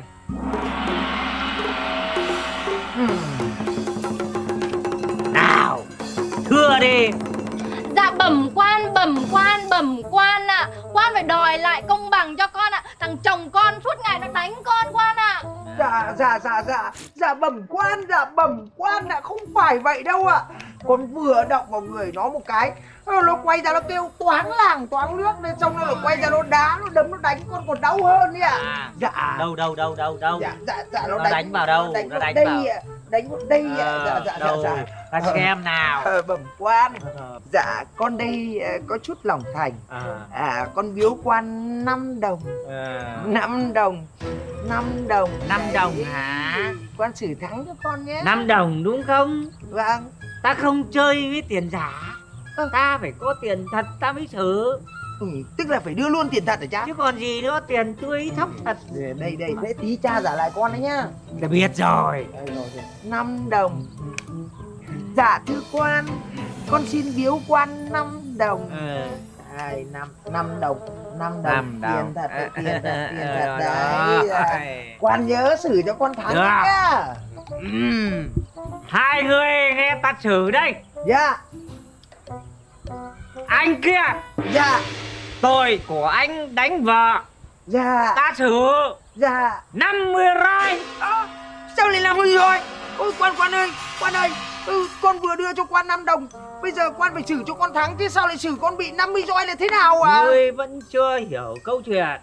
Nào, thưa đi. Dạ bẩm quan, bẩm quan, bẩm quan ạ. À. Quan phải đòi lại công bằng cho con ạ. À. Thằng chồng con suốt ngày nó đánh con quan ạ. À. Dạ, dạ, dạ, dạ. Dạ bẩm quan, dạ bẩm quan ạ. À. Không phải vậy đâu ạ. À. Con vừa động vào người nó một cái, nó quay ra nó kêu toáng làng toáng nước, nên xong nó quay ra nó đá, nó đấm, nó đánh con còn đau hơn đấy ạ. À. Dạ. Đâu, đâu, đâu, đâu, đâu. Dạ, dạ, dạ. Nó, nó đánh, đánh vào đâu? Nó đánh nó đánh đây vào ạ. Đánh vào đây ạ. À, dạ, dạ, đâu? dạ, dạ. Ta xem nào. Ờ, bẩm quan. Dạ, con đây có chút lòng thành. À, à con biếu quan năm đồng. À. năm đồng. năm đồng. năm đồng hả? Quan xử thắng cho con nhé. năm đồng đúng không? Vâng. Ta không chơi với tiền giả. Ừ. Ta phải có tiền thật ta mới xử. Ừ, tức là phải đưa luôn tiền thật hả cha? Chứ còn gì nữa, tiền tươi thóc thật. Đây đây, thế tí cha trả lại con đấy nhá. Ta biết rồi. năm đồng. Dạ thưa quan, con xin biếu quan năm đồng. Ừ. Hai, năm, năm đồng. năm đồng. năm tiền đồng. Thật, tiền thật, tiền thật đấy. Đấy. Quan nhớ xử cho con thắng nhá. Ừ. Hai người nghe ta xử đây. Dạ. Anh kia. Dạ. Tội của anh đánh vợ. Dạ. Ta xử. Dạ. năm mươi roi. À, sao lại là mười roi? Ôi quan quan ơi, quan ơi, ừ, con vừa đưa cho quan năm đồng, bây giờ quan phải xử cho con thắng, thế sao lại xử con bị năm mươi roi là thế nào à? Ngươi vẫn chưa hiểu câu chuyện.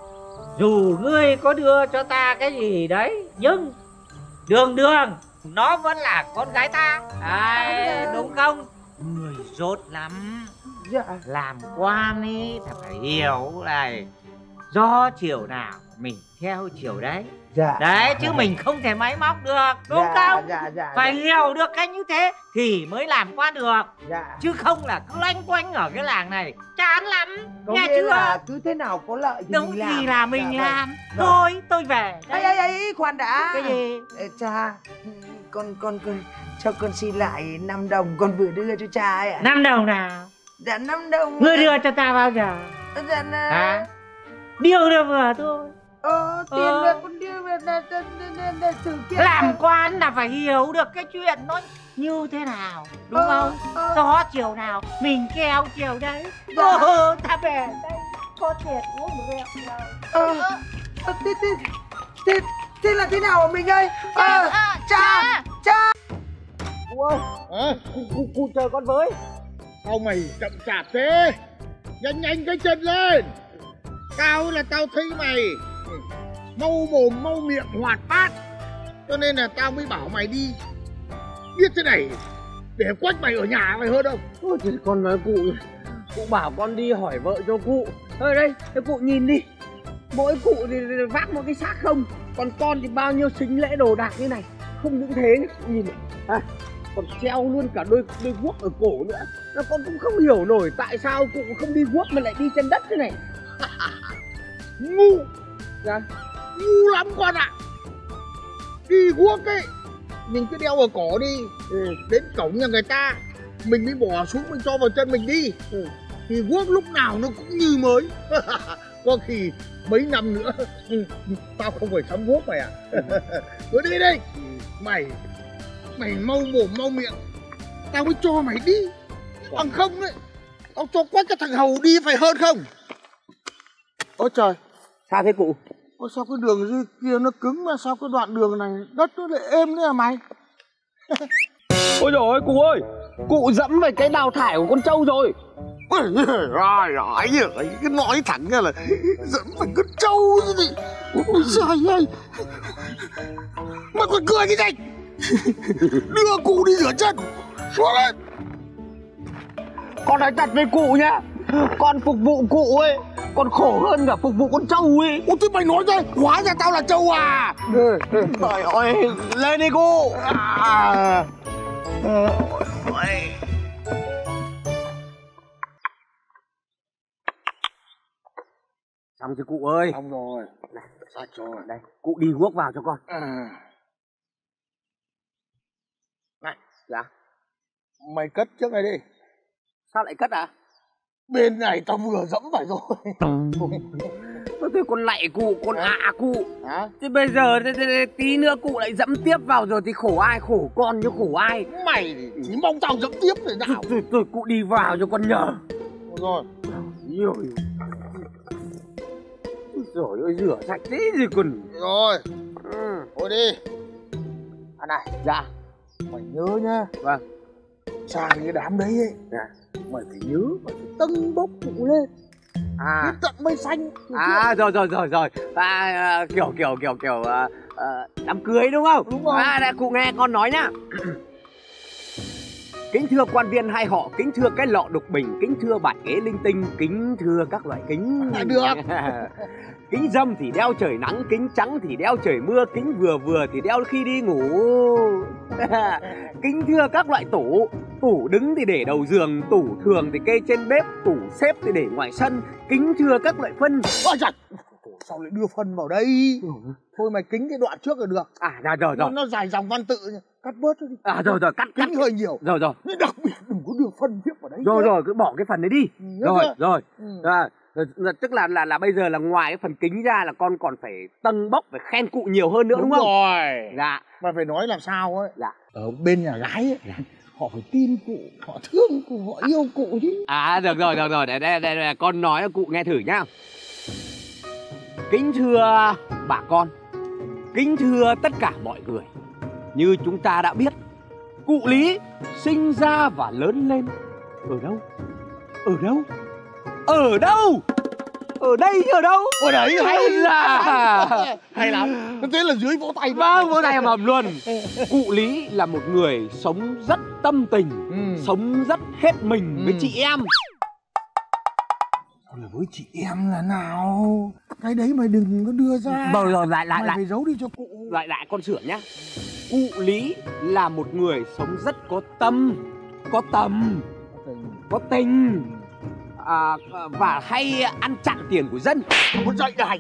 Dù ngươi có đưa cho ta cái gì đấy, nhưng đường đường nó vẫn là con gái ta. Đấy, đúng không? Người dốt lắm. Dạ. Làm quan ấy thì phải hiểu này, do chiều nào mình theo chiều đấy. Dạ. Đấy, chứ mình không thể máy móc được, đúng dạ, không? Dạ, dạ, phải dạ. hiểu được cái như thế thì mới làm quan được. Dạ. Chứ không là cứ loanh quanh ở cái làng này chán lắm. Có nghe nghĩa chưa? là cứ thế nào có lợi thì đúng mình làm. thì là mình dạ, làm. Vâng. Thôi tôi về. Ấy ấy ấy, khoan đã. Cái gì? Ê, cha, con con con cho con xin lại năm đồng con vừa đưa cho cha ấy ạ. Năm đồng nào? Dạ năm đồng. Ngươi đưa cho ta bao giờ? Dạ là... Hả? Điều được vừa thôi. Ờ, tiền Ờ. về con đưa về là từ kia. Làm quan là phải hiểu được cái chuyện nó như thế nào, đúng Ờ, không? ờ. Gió chiều nào mình kéo chiều đấy. Dạ. Ờ, ta về đây có tiền uống một rượu nào. Ờ, ờ, thế, thế, thế, thế là thế nào hả mình ơi? Ờ, cha, cha. Cụ ơi, à? Cụ, cụ, cụ chờ con với. Sao mày chậm chạp thế? Nhanh nhanh cái chân lên. Tao là tao thấy mày mau mồm mau miệng hoạt bát, cho nên là tao mới bảo mày đi. Biết thế này để quách mày ở nhà mày hơn không? Ôi thì con nói cụ, cụ bảo con đi hỏi vợ cho cụ. Thôi đây, thế cụ nhìn đi, mỗi cụ thì vác một cái xác không, còn con thì bao nhiêu sính lễ đồ đạc như này. Không những thế nhá, cụ nhìn này, à, còn treo luôn cả đôi đôi guốc ở cổ nữa. Nó con cũng không hiểu nổi tại sao cụ không đi guốc mà lại đi chân đất thế này. Ngu. Dạ. Ngu lắm con ạ. Đi guốc ấy mình cứ đeo ở cổ đi, ừ. Đến cổng nhà người ta mình mới bỏ xuống, mình cho vào chân mình đi, ừ. Thì guốc lúc nào nó cũng như mới. Có khi mấy năm nữa ừ. Tao không phải sắm guốc mày à. Cứ đi đi, mày mày mau mồm mau miệng tao mới cho mày đi, bằng không đấy tao cho quách cái thằng hầu đi phải hơn không. Ôi trời, Sao thế cụ? ôi sao cái đường dưới kia nó cứng mà sao cái đoạn đường này đất nó lại êm thế à mày? Ôi trời ơi cụ ơi, cụ dẫm về cái đào thải của con trâu rồi. Rồi rồi, ấy cứ nói thẳng ra là dẫn phải con trâu như gì. Ôi trời ơi, mà còn cười cái gì? Đưa cụ đi rửa chân xuống lên. Con nói thật với cụ nhá, con phục vụ cụ ấy còn khổ hơn cả phục vụ con trâu ấy. Ôi thế mày nói ra, hóa ra tao là trâu à? Trời ơi, lên đi cụ. À. Xong chưa cụ ơi? Xong rồi. Này, sạch rồi. Đây, cụ đi guốc vào cho con. À. Này, Dạ. mày cất trước này đi. Sao lại cất à? Bên này tao vừa dẫm phải rồi. Thôi con lạy cụ, con ạ à cụ. Hả? Thế bây giờ thế, thế, tí nữa cụ lại dẫm tiếp vào rồi thì khổ ai, khổ con chứ khổ ai. Mày thì chỉ mong tao dẫm tiếp rồi nào. Rồi, rồi cụ đi vào cho con nhờ. Rồi. Rồi. Rồi ơi, rửa sạch thế gì còn. Rồi. Ừ. Thôi đi. À này. Dạ. Mày nhớ nhá. Vâng. Sang cái đám đấy ấy. Dạ. Mày phải nhớ, mày phải tâng bốc cụ lên. À. Đến tận mây xanh. À rồi rồi rồi rồi. À, à, kiểu kiểu kiểu kiểu à, à, đám cưới đúng không? Đúng rồi. À, đây, cụ nghe con nói nhá. Kính thưa quan viên hai họ, kính thưa cái lọ đục bình, kính thưa bạt ghế linh tinh, kính thưa các loại kính. À, được. Kính dâm thì đeo trời nắng, kính trắng thì đeo trời mưa, kính vừa vừa thì đeo khi đi ngủ. Kính thưa các loại tủ, tủ đứng thì để đầu giường, tủ thường thì kê trên bếp, tủ xếp thì để ngoài sân. Kính thưa các loại phân. Ôi trời, sao lại đưa phân vào đây? Thôi mày kính cái đoạn trước là được. À rồi rồi rồi. Nó, nó dài dòng văn tự, cắt bớt đi. À rồi rồi, cắt kính cắt. hơi nhiều. Rồi rồi. Nhưng đặc biệt đừng có đưa phân tiếp vào đấy. Rồi nữa. rồi, cứ bỏ cái phần đấy đi. Ừ, rồi chưa? rồi. Ừ. À, rồi, rồi. Tức là là là bây giờ là ngoài cái phần kính ra là con còn phải tâng bốc, phải khen cụ nhiều hơn nữa đúng, đúng không? Rồi. Dạ. Mà phải nói làm sao ấy. Dạ. Ở bên nhà gái ấy, họ phải tin cụ, họ thương cụ, họ yêu cụ chứ. À được rồi, được rồi, để đây, đây, đây con nói cho cụ nghe thử nhá. Kính thưa bà con, kính thưa tất cả mọi người, như chúng ta đã biết, cụ Lý sinh ra và lớn lên ở đâu? Ở đâu? Ở đâu? Ở đây chứ ở đâu? Ở đấy hay là hay lắm. Thế là dưới vỗ tay. Vâng, vỗ tay ầm ầm luôn. Cụ Lý là một người sống rất tâm tình, ừ. sống rất hết mình ừ. với chị em. Là với chị em là nào? Cái đấy mày đừng có đưa ra. Rồi rồi lại lại mày lại phải giấu đi cho cụ. Lại lại con sửa nhá. Cụ Lý là một người sống rất có tâm, có tầm, có tình, có tình. À, và hay ăn chặn tiền của dân. Con dạy này.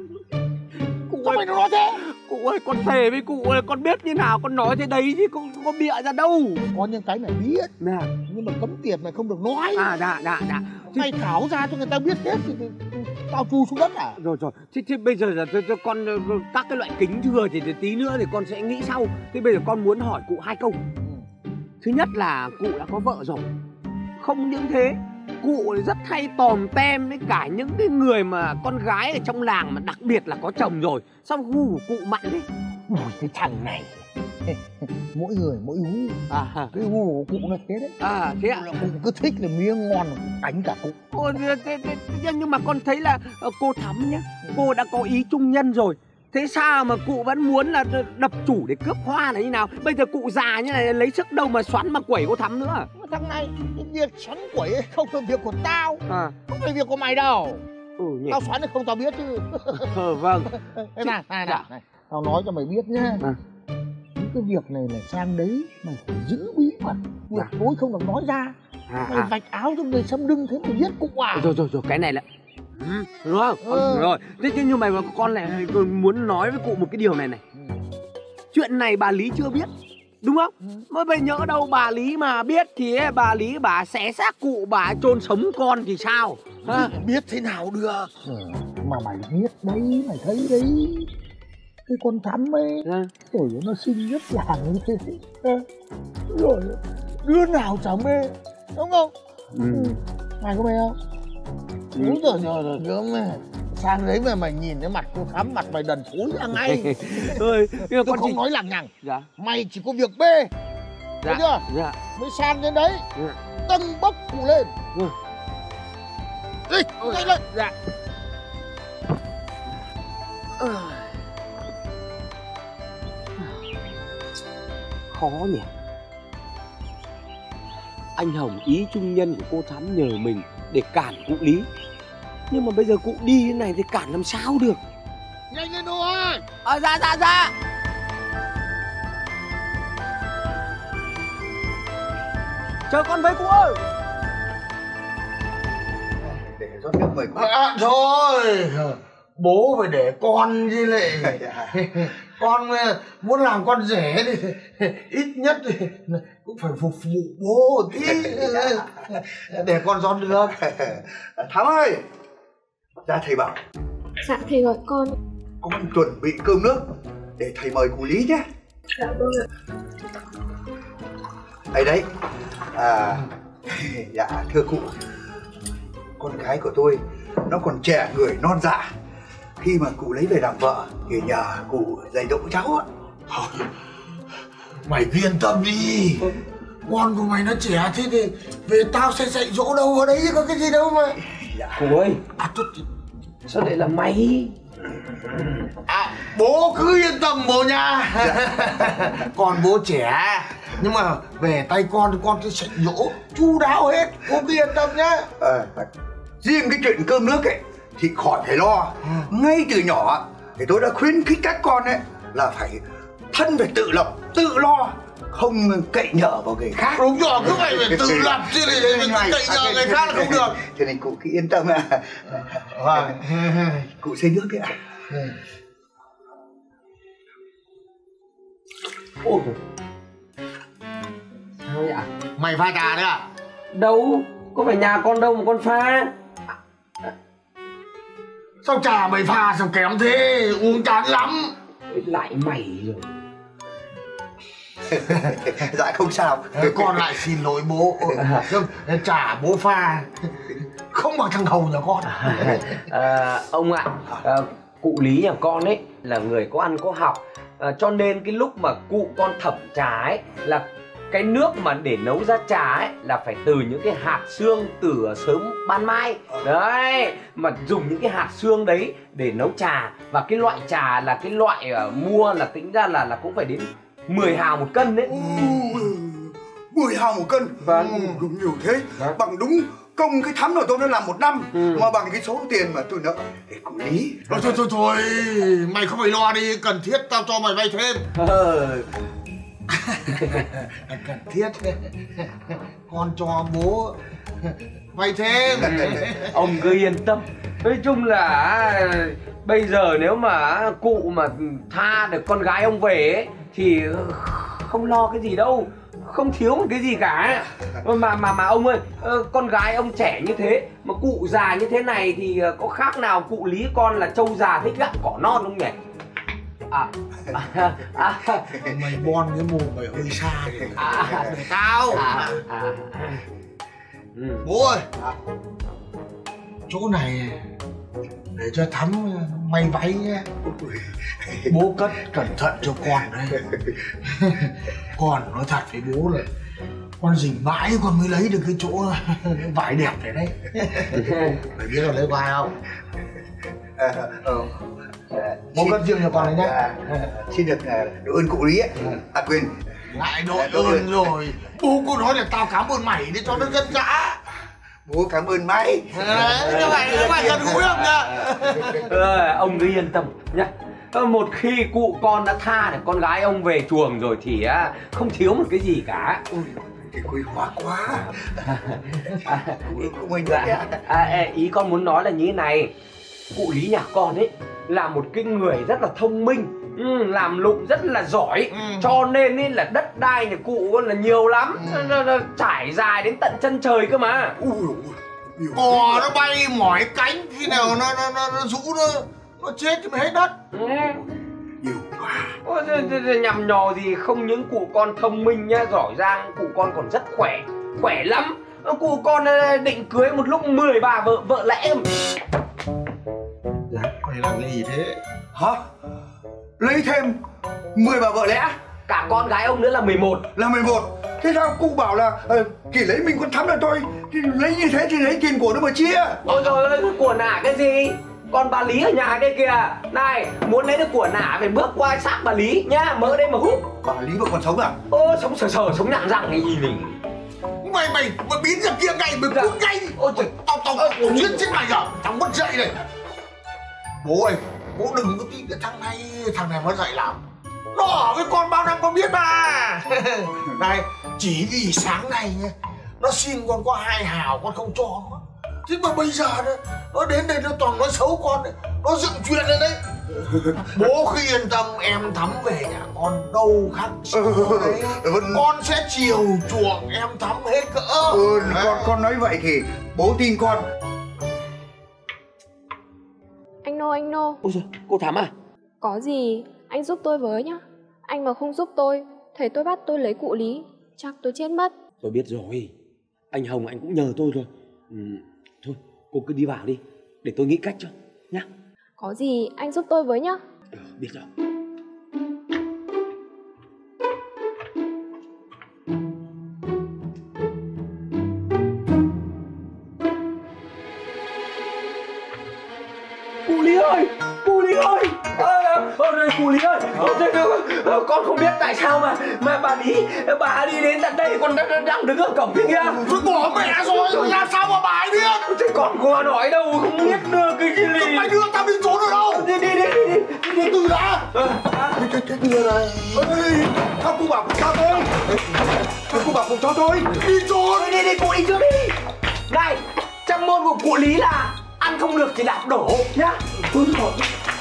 Cụ ơi, mày nói thế? Cụ ơi, con thề với cụ ơi, con biết như nào con nói thế đấy chứ không có bịa ra đâu. Có những cái mày biết nè, nhưng mà cấm tiền mày không được nói. À dạ dạ dạ. Mày tháo ra cho người ta biết hết thì, thì, thì tao chui xuống đất à? Rồi rồi. Thế, thế bây giờ là cho con các cái loại kính thừa thì, thì tí nữa thì con sẽ nghĩ sau. Thế bây giờ con muốn hỏi cụ hai câu. Ừ. Thứ nhất là cụ đã có vợ rồi. Không những thế, cụ rất hay tòm tem với cả những cái người mà con gái ở trong làng mà đặc biệt là có chồng rồi. Sao gu của cụ mạnh thế? Ôi cái thằng này mỗi người mỗi gu. À, cái gu của cụ nó thế đấy. À thế ạ? Cụ cứ thích là miếng ngon đánh cả cụ. Ôi, thế, thế, thế, nhưng mà con thấy là cô Thắm nhá, cô đã có ý trung nhân rồi. Thế sao mà cụ vẫn muốn là đập chủ để cướp hoa này như nào? Bây giờ cụ già như này lấy sức đâu mà xoắn mà quẩy cô Thắm nữa. Thằng này, cái việc xoắn quẩy không phải việc của tao, à. không phải việc của mày đâu. Ừ, nhỉ? Tao xoắn thì không tao biết chứ. Ờ, vâng. Thế này, này, này, này, tao nói cho mày biết nhá. À. Những cái việc này là sang đấy mày phải giữ bí mật, tuyệt đối không được nói ra. À, mày à. vạch áo cho người xâm lưng thế mày giết cụ à? Rồi rồi rồi, cái này là ừ, đúng không? Ừ. Rồi, thế nhưng mà con lại muốn nói với cụ một cái điều này này. Ừ. Chuyện này bà Lý chưa biết, đúng không? Ừ. Mới bây nhỡ đâu bà Lý mà biết thì bà Lý bà xé xác cụ, bà chôn sống con thì sao? À. Biết thế nào được? Ừ. Mà mày biết đấy, mày thấy đấy, cái con Thắm ấy, à. Rồi nó xinh nhất làng như thế. À. Rồi đứa nào chả mê, đúng không? Ừ. Ừ. Mày có mê không? Đúng rồi, rồi, rồi, rồi mày. Sang đấy mà mày nhìn cái mặt cô Thắm, mặt mày đần thối ra ngay. Thôi, tôi không chỉ... nói lằng nhằng. Dạ. Mày chỉ có việc bê. Dạ. Thấy chưa? Dạ. Mới sang đến đấy. Dạ. Tâng bốc cụ lên. Dạ. Đi, nhanh lên. Dạ. Khó nhỉ. Anh Hồng ý trung nhân của cô Thắm nhờ mình để cản cụ Lý. Nhưng mà bây giờ cụ đi thế này thì cản làm sao được. Nhanh lên thôi. À dạ dạ dạ. Chờ con với cụ ơi. Để rót nước mời cụ. À, thôi. Bố phải để con chứ lại. Con muốn làm con rể thì ít nhất thì cũng phải phục vụ bố tí. Để con rót nước. Thắm ơi, ra thầy bảo. Dạ thầy gọi con. Con chuẩn bị cơm nước để thầy mời cụ Lý nhé. Dạ vâng ạ. Ấy đấy, à, dạ thưa cụ, con gái của tôi nó còn trẻ người non dạ. Khi mà cụ lấy về làm vợ thì nhờ cụ dạy dỗ cháu á. Thôi, mày yên tâm đi. Con của mày nó trẻ thế thì về tao sẽ dạy dỗ đâu, ở đấy có cái gì đâu mà. Dạ. Cụ ơi, à, tôi... sao lại là mày? À, bố cứ yên tâm bố nha. Dạ. Con bố trẻ nhưng mà về tay con thì con sẽ dạy dỗ chu đáo hết, bố cứ yên tâm nhá. À, riêng cái chuyện cơm nước ấy thì khỏi phải lo. Ừ. Ngay từ nhỏ thì tôi đã khuyến khích các con ấy là phải thân phải tự lập, tự lo, không cậy nhờ vào người khác. Đúng rồi, cứ phải phải tự lập chứ thì cậy nhờ người khác là không được. Cho nên cụ cứ yên tâm ạ. À. Cụ xây nước đấy ạ. À. Ôi sao vậy ạ? Mày pha trà đấy à? Đâu, có phải nhà con đâu mà con pha. Sao trà mày pha sao kém thế, uống chán lắm. Lại mày rồi. Dạ không sao. Con lại xin lỗi bố. Trả bố pha. Không bằng thằng Hầu nhà con. À, ông ạ, à, cụ Lý nhà con ấy là người có ăn có học, à, cho nên cái lúc mà cụ con thẩm trà ấy là cái nước mà để nấu ra trà ấy là phải từ những cái hạt xương từ sớm ban mai đấy, mà dùng những cái hạt xương đấy để nấu trà. Và cái loại trà là cái loại uh, mua là tính ra là là cũng phải đến mười hào một cân đấy. mười hào một cân. Vâng. Ừ, đúng nhiều thế. Vâng. Bằng đúng công cái thắm của tôi nó làm một năm. Ừ. Mà bằng cái số tiền mà tôi nợ để cụ Lý. Thôi thôi thôi thôi, mày không phải lo đi, cần thiết tao cho mày vay thêm. Ờ. Cần thiết. Con cho bố vay thêm. Ông cứ yên tâm. Nói chung là bây giờ nếu mà cụ mà tha được con gái ông về ấy, thì không lo cái gì đâu, không thiếu một cái gì cả. Mà mà mà ông ơi, con gái ông trẻ như thế mà cụ già như thế này thì có khác nào cụ Lý con là trâu già thích gặm cỏ non không nhỉ? À, à, à, mày bon cái mồm mày hơi xa rồi. À, để tao. À, à, à. Ừ. Bố ơi, à. Chỗ này để cho Thắm may váy nhé. Bố cất cẩn thận cho con đấy. Con nói thật với bố là con rình mãi con mới lấy được cái chỗ vải đẹp này đấy. Mày biết là lấy vai không? À, ờ. Bố cất riêng cho con đấy nhé. À, xin được đội ơn cụ Lý ấy. À quên. Lại đội ơn rồi. Bố cô nói là tao cảm ơn mày để cho nó dân dã. Bố cảm ơn mày. Như vậy các bạn gần gũi không nhá? À, ông cứ yên tâm nhá. Một khi cụ con đã tha được con gái ông về chuồng rồi thì không thiếu một cái gì cả. Ui, cái quý hóa quá. À, cụ ơi nhớ nhá. À, ý con muốn nói là như thế này. Cụ Lý nhà con ấy là một cái người rất là thông minh, ừ, làm lụng rất là giỏi. Ừ. Cho nên ấy là đất đai nhà cụ con là nhiều lắm. Ừ. nó, nó, nó trải dài đến tận chân trời cơ mà. Ui, cò nó bay mỏi cánh, khi nào nó nó nó, nó rũ nó nó chết thì mới hết đất. Ừ. Nhiều quá. Ôi, nhằm nhò gì, không những cụ con thông minh nhá, giỏi giang, cụ con còn rất khỏe, khỏe lắm. Cụ con định cưới một lúc mười bà vợ vợ lẽ. Mày làm cái gì thế? Hả? Lấy thêm mười bà vợ lẽ? Cả con gái ông nữa là mười một. Là mười một. Thế sao cụ bảo là uh, chỉ lấy mình con Thắm là thôi, thì lấy như thế thì lấy tiền của nó mà chia. Ôi trời ơi, của nả cái gì? Còn bà Lý ở nhà đây kìa. Này, muốn lấy được của nả phải bước qua xác bà Lý nhá, mỡ đây mà hút. Bà Lý vẫn còn sống à? Ô, sống sờ sờ, sống nặng răng cái gì mình. Mày mày mày biến ra kia ngay, mày cút ngay. Ôi trời, tao tao tao chuyên chết mày à? Tao mất dậy này. Bố ơi, bố đừng có tin cái thằng này, thằng này mất dậy lắm. Nó ở với con bao năm con biết mà. Này, chỉ vì sáng nay nhá, nó xin con có hai hào con không cho nó. Thế mà bây giờ nó, nó đến đây nó toàn nói xấu con này, nó dựng chuyện lên đấy. Bố cứ yên tâm, em Thắm về nhà con đâu khác đấy. Con sẽ chiều chuộng em Thắm hết cỡ. Ừ, con, con nói vậy thì bố tin con. Anh Nô, anh Nô. Ôi giời, cô Thắm à? Có gì anh giúp tôi với nhá. Anh mà không giúp tôi, thầy tôi bắt tôi lấy cụ Lý, chắc tôi chết mất. Tôi biết rồi, anh Hồng anh cũng nhờ tôi rồi. Ừ, thôi cô cứ đi vào đi, để tôi nghĩ cách cho nhá. Có gì anh giúp tôi với nhá. Ừ, biết rồi. Cụ Lý ơi, cụ Lý ơi, ơ đây cụ Lý ơi, con không biết tại sao mà mà bà Lý bà đi đến tận đây, con đang đang đứng ở cổng kia kìa. Tôi bỏ mẹ rồi, làm sao mà bà ấy biết? Thế con có nói đâu, không biết đưa cái gì. Mày đưa tao đi trốn ở đâu? Đi đi đi đi đi đi từ đã. Đưa này. Sao cô bảo cho tôi? Sao cô bảo cho tôi? Đi trốn. Đi đi đi, cụ đi trước đi. Này, trong môn của cụ Lý là ăn không được thì đạp đổ nhá. Tôi rồi.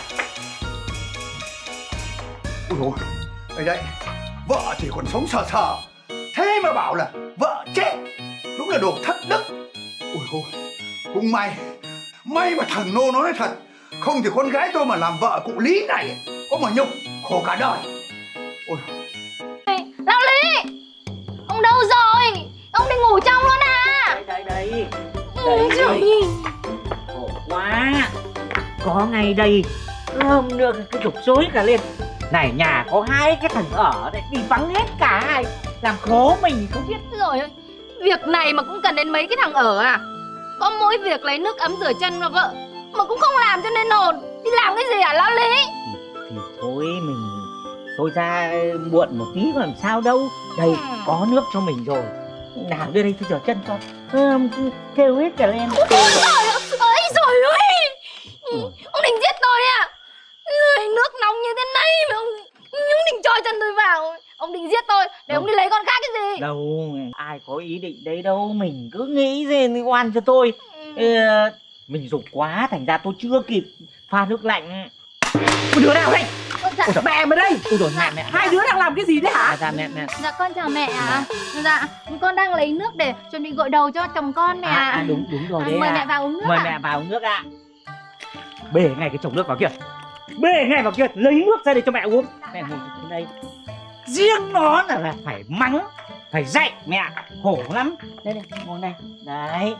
Ôi dồi, đây đấy, vợ thì còn sống sờ sờ, thế mà bảo là vợ chết, đúng là đồ thất đức. Ôi ôi, cũng may, may mà thằng Nô nó nói thật, không thì con gái tôi mà làm vợ cụ Lý này có mà nhục khổ cả đời. Ôi. Lao Ông đâu rồi? Ông đi ngủ trong luôn à? Đây đây đây. Ôi trời, khổ quá. Có ngay đây. Hôm nữa cái rục rối cả lên. Này nhà có hai cái thằng ở đấy, đi vắng hết cả hai, làm khổ mình không biết. Rồi ơi, việc này mà cũng cần đến mấy cái thằng ở à? Có mỗi việc lấy nước ấm rửa chân mà vợ mà cũng không làm cho nên nồn. Đi làm cái gì hả Lão Lý? Thì, thì thôi mình tôi ra muộn một tí mà làm sao đâu. Đây có nước cho mình rồi. Nào đưa đây tôi rửa chân cho. Thơm kêu hết cả lên. Ôi trời ơi, trời ơi. Ông định giết tôi à? Người nước nóng như thế này mà ông ông định cho chân tôi vào. Ông định giết tôi để đâu. Ông đi lấy con khác cái gì? Đâu, ai có ý định đấy đâu. Mình cứ nghĩ gì oan cho tôi. ừ. Ê, mình dục quá thành ra tôi chưa kịp pha nước lạnh. Một đứa nào đây? Ôi, dạ. Ôi, mẹ mà đây. Ôi rồi mẹ mẹ. Hai đứa đang làm cái gì đấy hả? Dạ mẹ mẹ. Dạ con chào mẹ ạ. À. Dạ con đang lấy nước để chuẩn bị gội đầu cho chồng con mẹ ạ. À, à đúng đúng rồi à, đấy. Mời à. mẹ vào uống nước. Mời à. mẹ vào uống nước ạ. À. Bê ngay cái chồng nước vào kia. Bê ngay vào kia, lấy nước ra đây cho mẹ uống. Mẹ ngồi trên đây. Riêng nó là, là phải mắng, phải dạy mẹ, khổ lắm. Đây đây, ngồi này. Đấy.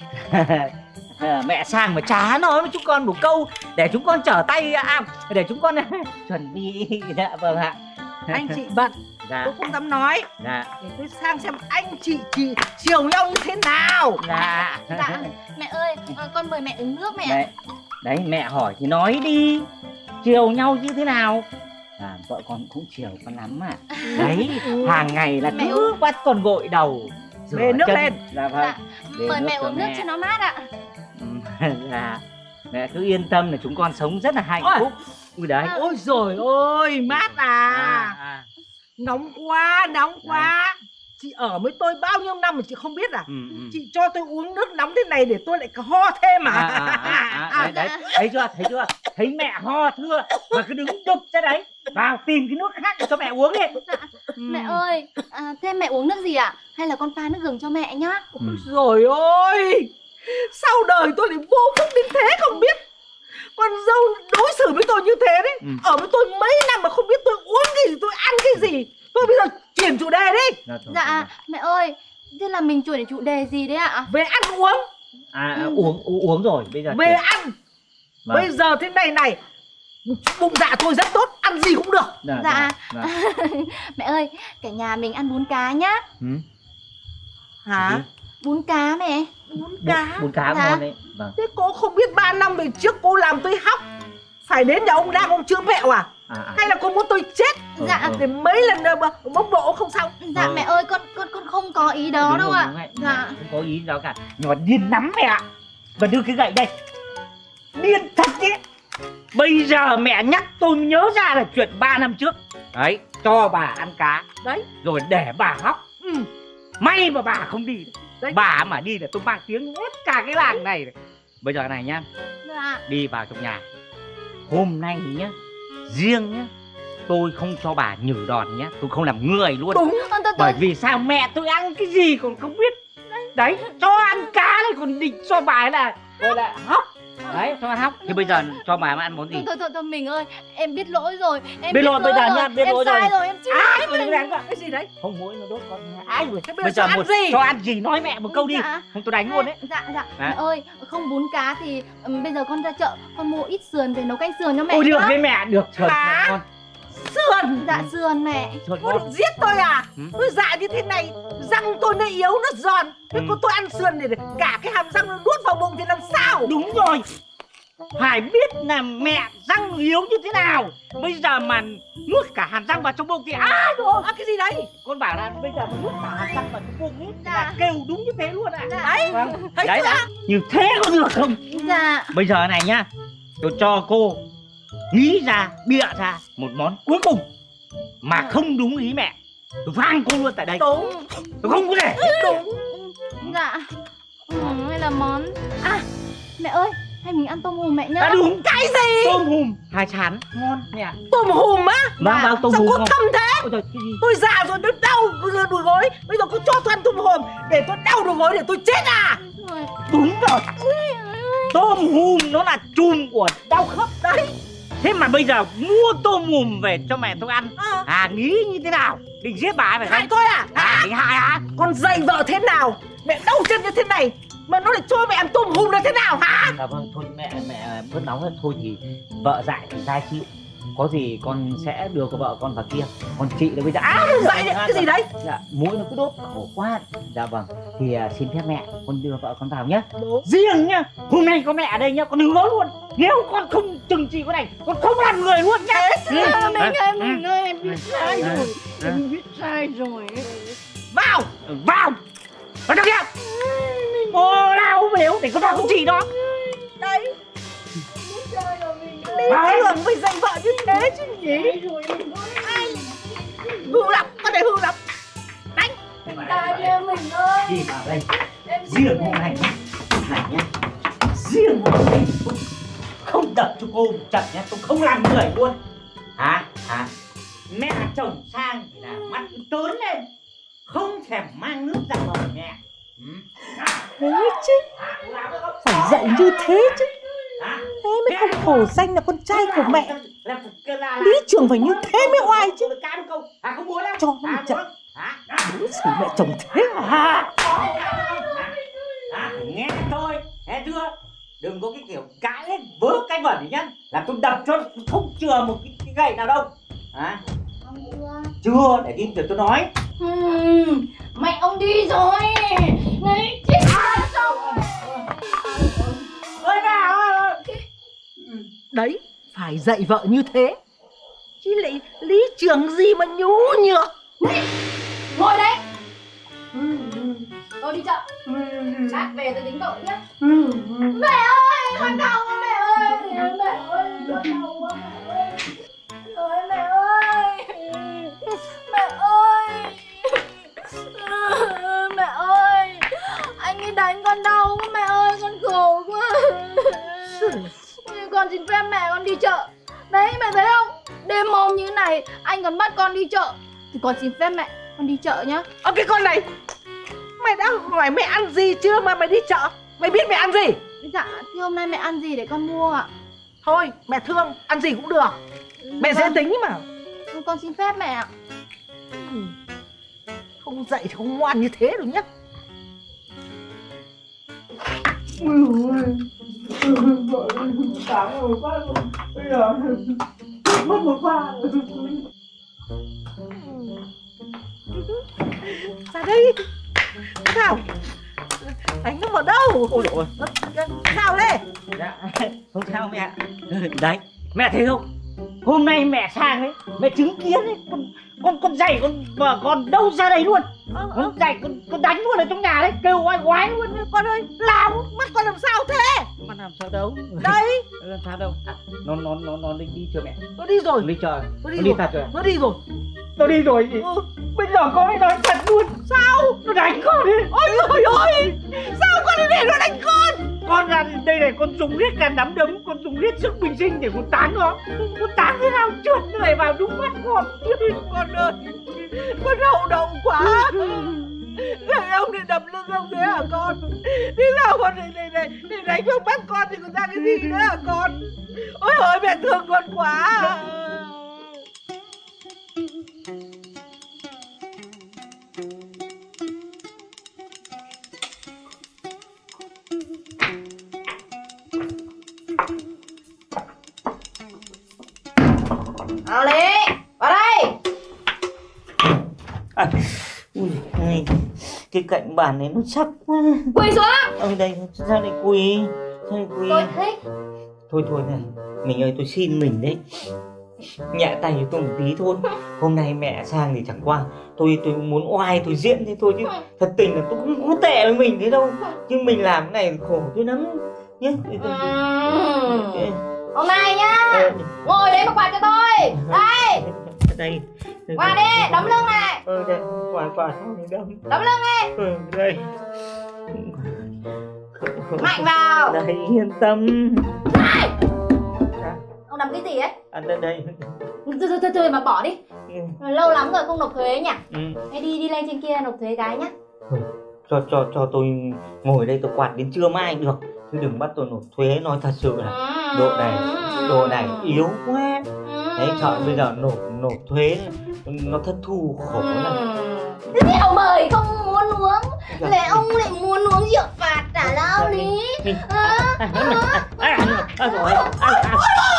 À, mẹ sang mà chả nói với chúng con một câu để chúng con trở tay à, để chúng con chuẩn bị. Dạ vâng ạ. Anh chị bận. Dạ. Tôi không dám nói. Dạ. Để tôi sang xem anh chị chị chiều nhau như thế nào. Dạ. Dạ. Mẹ ơi, con mời mẹ uống nước mẹ. Đấy, đấy mẹ hỏi thì nói đi. Chiều nhau như thế nào? À, vợ con cũng chiều con lắm ạ. À. Đấy, hàng ngày là cứ bắt con gội đầu. Bê nước chân lên. Dạ vâng. Dạ. Mời mẹ uống nước cho nó mát ạ. Dạ. Mẹ cứ yên tâm là chúng con sống rất là hạnh phúc. Ui đấy. Ôi rồi ôi, mát à. À, à. Nóng quá, nóng quá. Đấy. Chị ở với tôi bao nhiêu năm mà chị không biết à? Ừ, ừ. Chị cho tôi uống nước nóng thế này để tôi lại ho thêm à? À, à, à, à, đấy, đấy. Thấy chưa, thấy chưa? Thấy mẹ ho thưa mà cứ đứng đục ra đấy. Vào tìm cái nước khác để cho mẹ uống đi. Dạ. Ừ. Mẹ ơi, à, thế mẹ uống nước gì ạ? À? Hay là con pha nước gừng cho mẹ nhá? Ừ. Rồi ôi, sao đời tôi lại vô phúc đến thế không biết. Con dâu đối xử với tôi như thế đấy. Ừ. Ở với tôi mấy năm mà không biết tôi uống cái gì, tôi ăn cái gì. Tôi bây giờ chuyển chủ đề đi. Dạ, thôi, dạ mẹ ơi, thế là mình chuyển chủ đề gì đấy ạ? Về ăn uống. À, ừ. uống u, uống rồi bây giờ. Về chuyển. Ăn. Vâng. Bây giờ thế này này, bụng dạ tôi rất tốt, ăn gì cũng được. Dạ, dạ. Dạ. Mẹ ơi, cả nhà mình ăn bún cá nhá. Ừ. Hả? Bún cá mẹ. Bún cá. Bún, bún cá dạ. ngon đấy. Vâng. Thế cô không biết ba năm về trước cô làm tôi hóc, phải đến nhà ông đang ông chữa mẹo à? À, à. Hay là cô muốn tôi chết? Ừ, dạ. Ừ. Để mấy lần bốc độ không xong. Dạ ừ. Mẹ ơi, con con con không có ý đó đúng đâu ạ. Dạ. Không có ý đó cả. Nhưng mà điên lắm mẹ ạ. Và đưa cái gậy đây. Điên thật đấy. Bây giờ mẹ nhắc tôi nhớ ra là chuyện ba năm trước. Đấy, cho bà ăn cá. Đấy, rồi để bà hóc. Ừ. May mà bà không đi. Đấy. Bà mà đi là tôi mang tiếng hết cả cái làng này. Bây giờ này nhá. Dạ. Đi vào trong nhà. Hôm nay nhá, riêng nhá, tôi không cho bà nhử đòn nhá. Tôi không làm người luôn. Đúng. Bởi vì sao mẹ tôi ăn cái gì còn không biết. Đấy, cho ăn cá này còn định cho bà ấy là gọi là hóc. Đấy, cho ăn hóc. Thì bây giờ cho bà mà ăn món gì? Thôi thôi thôi mình ơi, em biết lỗi rồi. Em biết lỗi bây giờ nha, biết lỗi rồi. Em sai rồi, em chịu. Ai mà đánh cái gì đấy? Không muốn nó đốt con. Ai rồi? Bây, bây giờ một gì? Cho ăn gì nói mẹ một câu đi. Dạ. Không tôi đánh luôn đấy. Dạ dạ. Mẹ ơi, không bún cá thì um, bây giờ con ra chợ con mua ít sườn về nấu canh sườn cho mẹ. Ôi được với mẹ, được sườn ngon. Sườn? Dạ sườn mẹ. Cô định giết tôi à? Ừ? Tôi dạ như thế này, răng tôi nó yếu, nó giòn. Thế ừ. Cô tôi ăn sườn để cả cái hàm răng nó nuốt vào bụng thì làm sao? Đúng rồi. Phải biết là mẹ răng yếu như thế nào. Bây giờ mà nuốt cả hàm răng vào trong bụng thì à, đồ, à cái gì đấy? Con bảo là bây giờ mà nuốt cả hàm răng vào trong bụng ấy dạ. Là kêu đúng như thế luôn ạ. Dạ. Đấy, vâng. Thấy đấy chưa? Đã. Như thế có được không? Dạ. Bây giờ này nhá, tôi cho cô nghĩ ra, bịa ra một món cuối cùng mà dạ. Không đúng ý mẹ. Tôi phang cô luôn tại đây. Đúng. Tôi không có thể. Đúng. Dạ. Ừ, hay là món à mẹ ơi, hay mình ăn tôm hùm mẹ nhá. À đúng. Cái gì? Tôm hùm hải sản ngon mẹ. Tôm hùm á? Vâng vâng, tôm sao hùm. Sao cô thâm thế? Ôi trời, cái gì? Tôi già rồi, tôi đau đùi gối. Bây giờ cô cho tôi ăn tôm hùm để tôi đau đùi gối để tôi chết à? Đúng rồi. Tôm hùm nó là chùm của đau khớp đấy. Thế mà bây giờ mua tôm mùm về cho mẹ tôi ăn à, à nghĩ như thế nào? Định giết bà ấy phải không? Hại tôi à? À, định hại hả? Con dạy vợ thế nào? Mẹ đau chân như thế này mà nó lại cho mẹ ăn tôm hùm là thế nào hả? Dạ vâng, thôi mẹ mẹ bớt nóng hơn. Thôi thì vợ dạy thì sai chịu. Có gì con sẽ đưa con vợ con vào kia. Con chị đấy bây giờ à, dạy đấy, cái gì đấy? Dạ, mũi nó cứ đốt khổ quá. Dạ vâng, thì uh, xin phép mẹ con đưa vợ con vào nhé. Bố. Riêng nhá, hôm nay có mẹ ở đây nhá, con hứa luôn. Nếu con không trừng trị con này, con không làm người luôn nhá. Mình ơi, mình ơi, em biết sai rồi. Em biết sai rồi. Vào, vào. Vào trong kia. Ô lao béo để con vào con chị đó. Đấy. Lý tưởng phải dạy vợ như thế chứ nhỉ? Ai? Hư lắm, con này hư lắm. Đánh. Ta đi em mình ơi. Đi vào đây. Riêng hôm nay nhá. Này nhá. Riêng hôm nay không đập cho cô một trận nhá, tôi không làm người luôn. Hả? Hả? Mẹ chồng sang thì là mắt trớn lên. Không thèm mang nước ra mời mẹ. Thế chứ. Phải dạy như thế chứ. Thế mới không hổ danh là con trai của mẹ. Lý trưởng phải như thế mới oai chứ. Cho nó một trận. Đối xử mẹ chồng thế à? Nghe tôi, nghe chưa? Đừng có cái kiểu cãi lên vớ cái vẩn nhá. Là tôi đập cho không chừa một cái, cái gậy nào đâu. À? Chưa, để tin tưởng tôi nói. Hmm, mẹ ông đi rồi. Này, chết xong. Ôi bà ơi. Đấy, phải dạy vợ như thế. Chứ lại lý trưởng gì mà nhú nhược. Ngồi đấy. Tôi đi chợ. Lát về tôi tính tội nhé. Mẹ ơi, con đau quá mẹ ơi. Mẹ ơi, con đau quá mẹ ơi. Rồi mẹ ơi. Mẹ ơi. Mẹ ơi. Anh ấy đánh con đau quá mẹ ơi, con khổ quá. Con xin phép mẹ con đi chợ. Đấy mẹ thấy không? Đêm hôm như này anh còn bắt con đi chợ. Thì con xin phép mẹ con đi chợ nhá. Ơ cái con này, mày đã hỏi mẹ ăn gì chưa mà mày đi chợ? Mày biết mẹ ăn gì? Dạ thì hôm nay mẹ ăn gì để con mua ạ? Thôi mẹ thương, ăn gì cũng được. Mẹ dễ tính mà. Con xin phép mẹ ạ. Không dạy thì không ngoan như thế đâu nhá. Sáng rồi quá rồi. Bây giờ mất một pha rồi. Ra đây. Thảo, đánh nó vào đâu? Ôi dồi ôi. Thảo lên. Dạ, không sao mẹ. Đấy, mẹ thấy không? Hôm nay mẹ sang ấy, mẹ chứng kiến ấy, con con con giày con mà con đâu ra đây luôn. Ờ, con giày con con đánh luôn ở trong nhà đấy, kêu oai oái luôn. Con ơi, làm mắt con làm sao thế? Mắt làm sao đâu? Đấy. Làm sao đâu? À, nó nó nó nó đi đi chưa mẹ? Nó đi rồi. Nó đi chờ. Nó đi, nó đi thật rồi. Nó đi rồi. Nó đi rồi gì? Ừ. Bây giờ con ấy nói thật luôn. Sao? Nó đánh con đi. Ôi ôi ôi. Sao con đi để nó đánh con? Con ra đây này, con dùng riết cả nắm đấm, con dùng riết sức bình sinh để con tán nó. Con tán thế nào trượt người vào đúng mắt con. Con ơi, con hậu động quá. Người ông đi đập lưng ông thế hả con? Thế nào con để, để, để, để đánh vào mắt con thì còn ra cái gì nữa hả con? Ôi ôi mẹ thương con quá. Nào Lý, vào đây. À, ui, cái cạnh bàn này nó chắc quá. Quỳ xuống. Ở đây sao lại quỳ? Sao lại quỳ? Tôi thích. Thôi thôi này, mình ơi tôi xin mình đấy. Nhẹ tay cho tôi một tí thôi. Hôm nay mẹ sang thì chẳng qua tôi tôi muốn oai tôi diễn thế thôi chứ thật tình là tôi cũng có tệ với mình thế đâu. Chứ mình làm cái này khổ tôi lắm nhé. Ừ. Hôm nay nhá, ừ. Ngồi đấy mà quạt cho tôi. Đây. Đây. Quạt đi, đấm lưng này. Ừ đây, quạt quạt đấm. Đấm lưng đi. Ừ đây. Mạnh vào. Đây yên tâm. Này. Ông làm cái gì ấy? À đây đây. Thôi thôi thôi mà bỏ đi. Ừ. Lâu lắm rồi không nộp thuế nhỉ? Ừ. Thế đi đi lên trên kia nộp thuế cái nhá. Ừ. Cho cho cho tôi ngồi đây tôi quạt đến trưa mai được. Chứ đừng bắt tôi nộp thuế, nói thật sự là. Ừ. Độ này, đồ này yếu quá. Đấy, sợ bây giờ nộp nộp thuế nó thất thu khổ này. Rượu mời không muốn uống, lại ông lại muốn uống rượu phạt trả lao lý. Ôi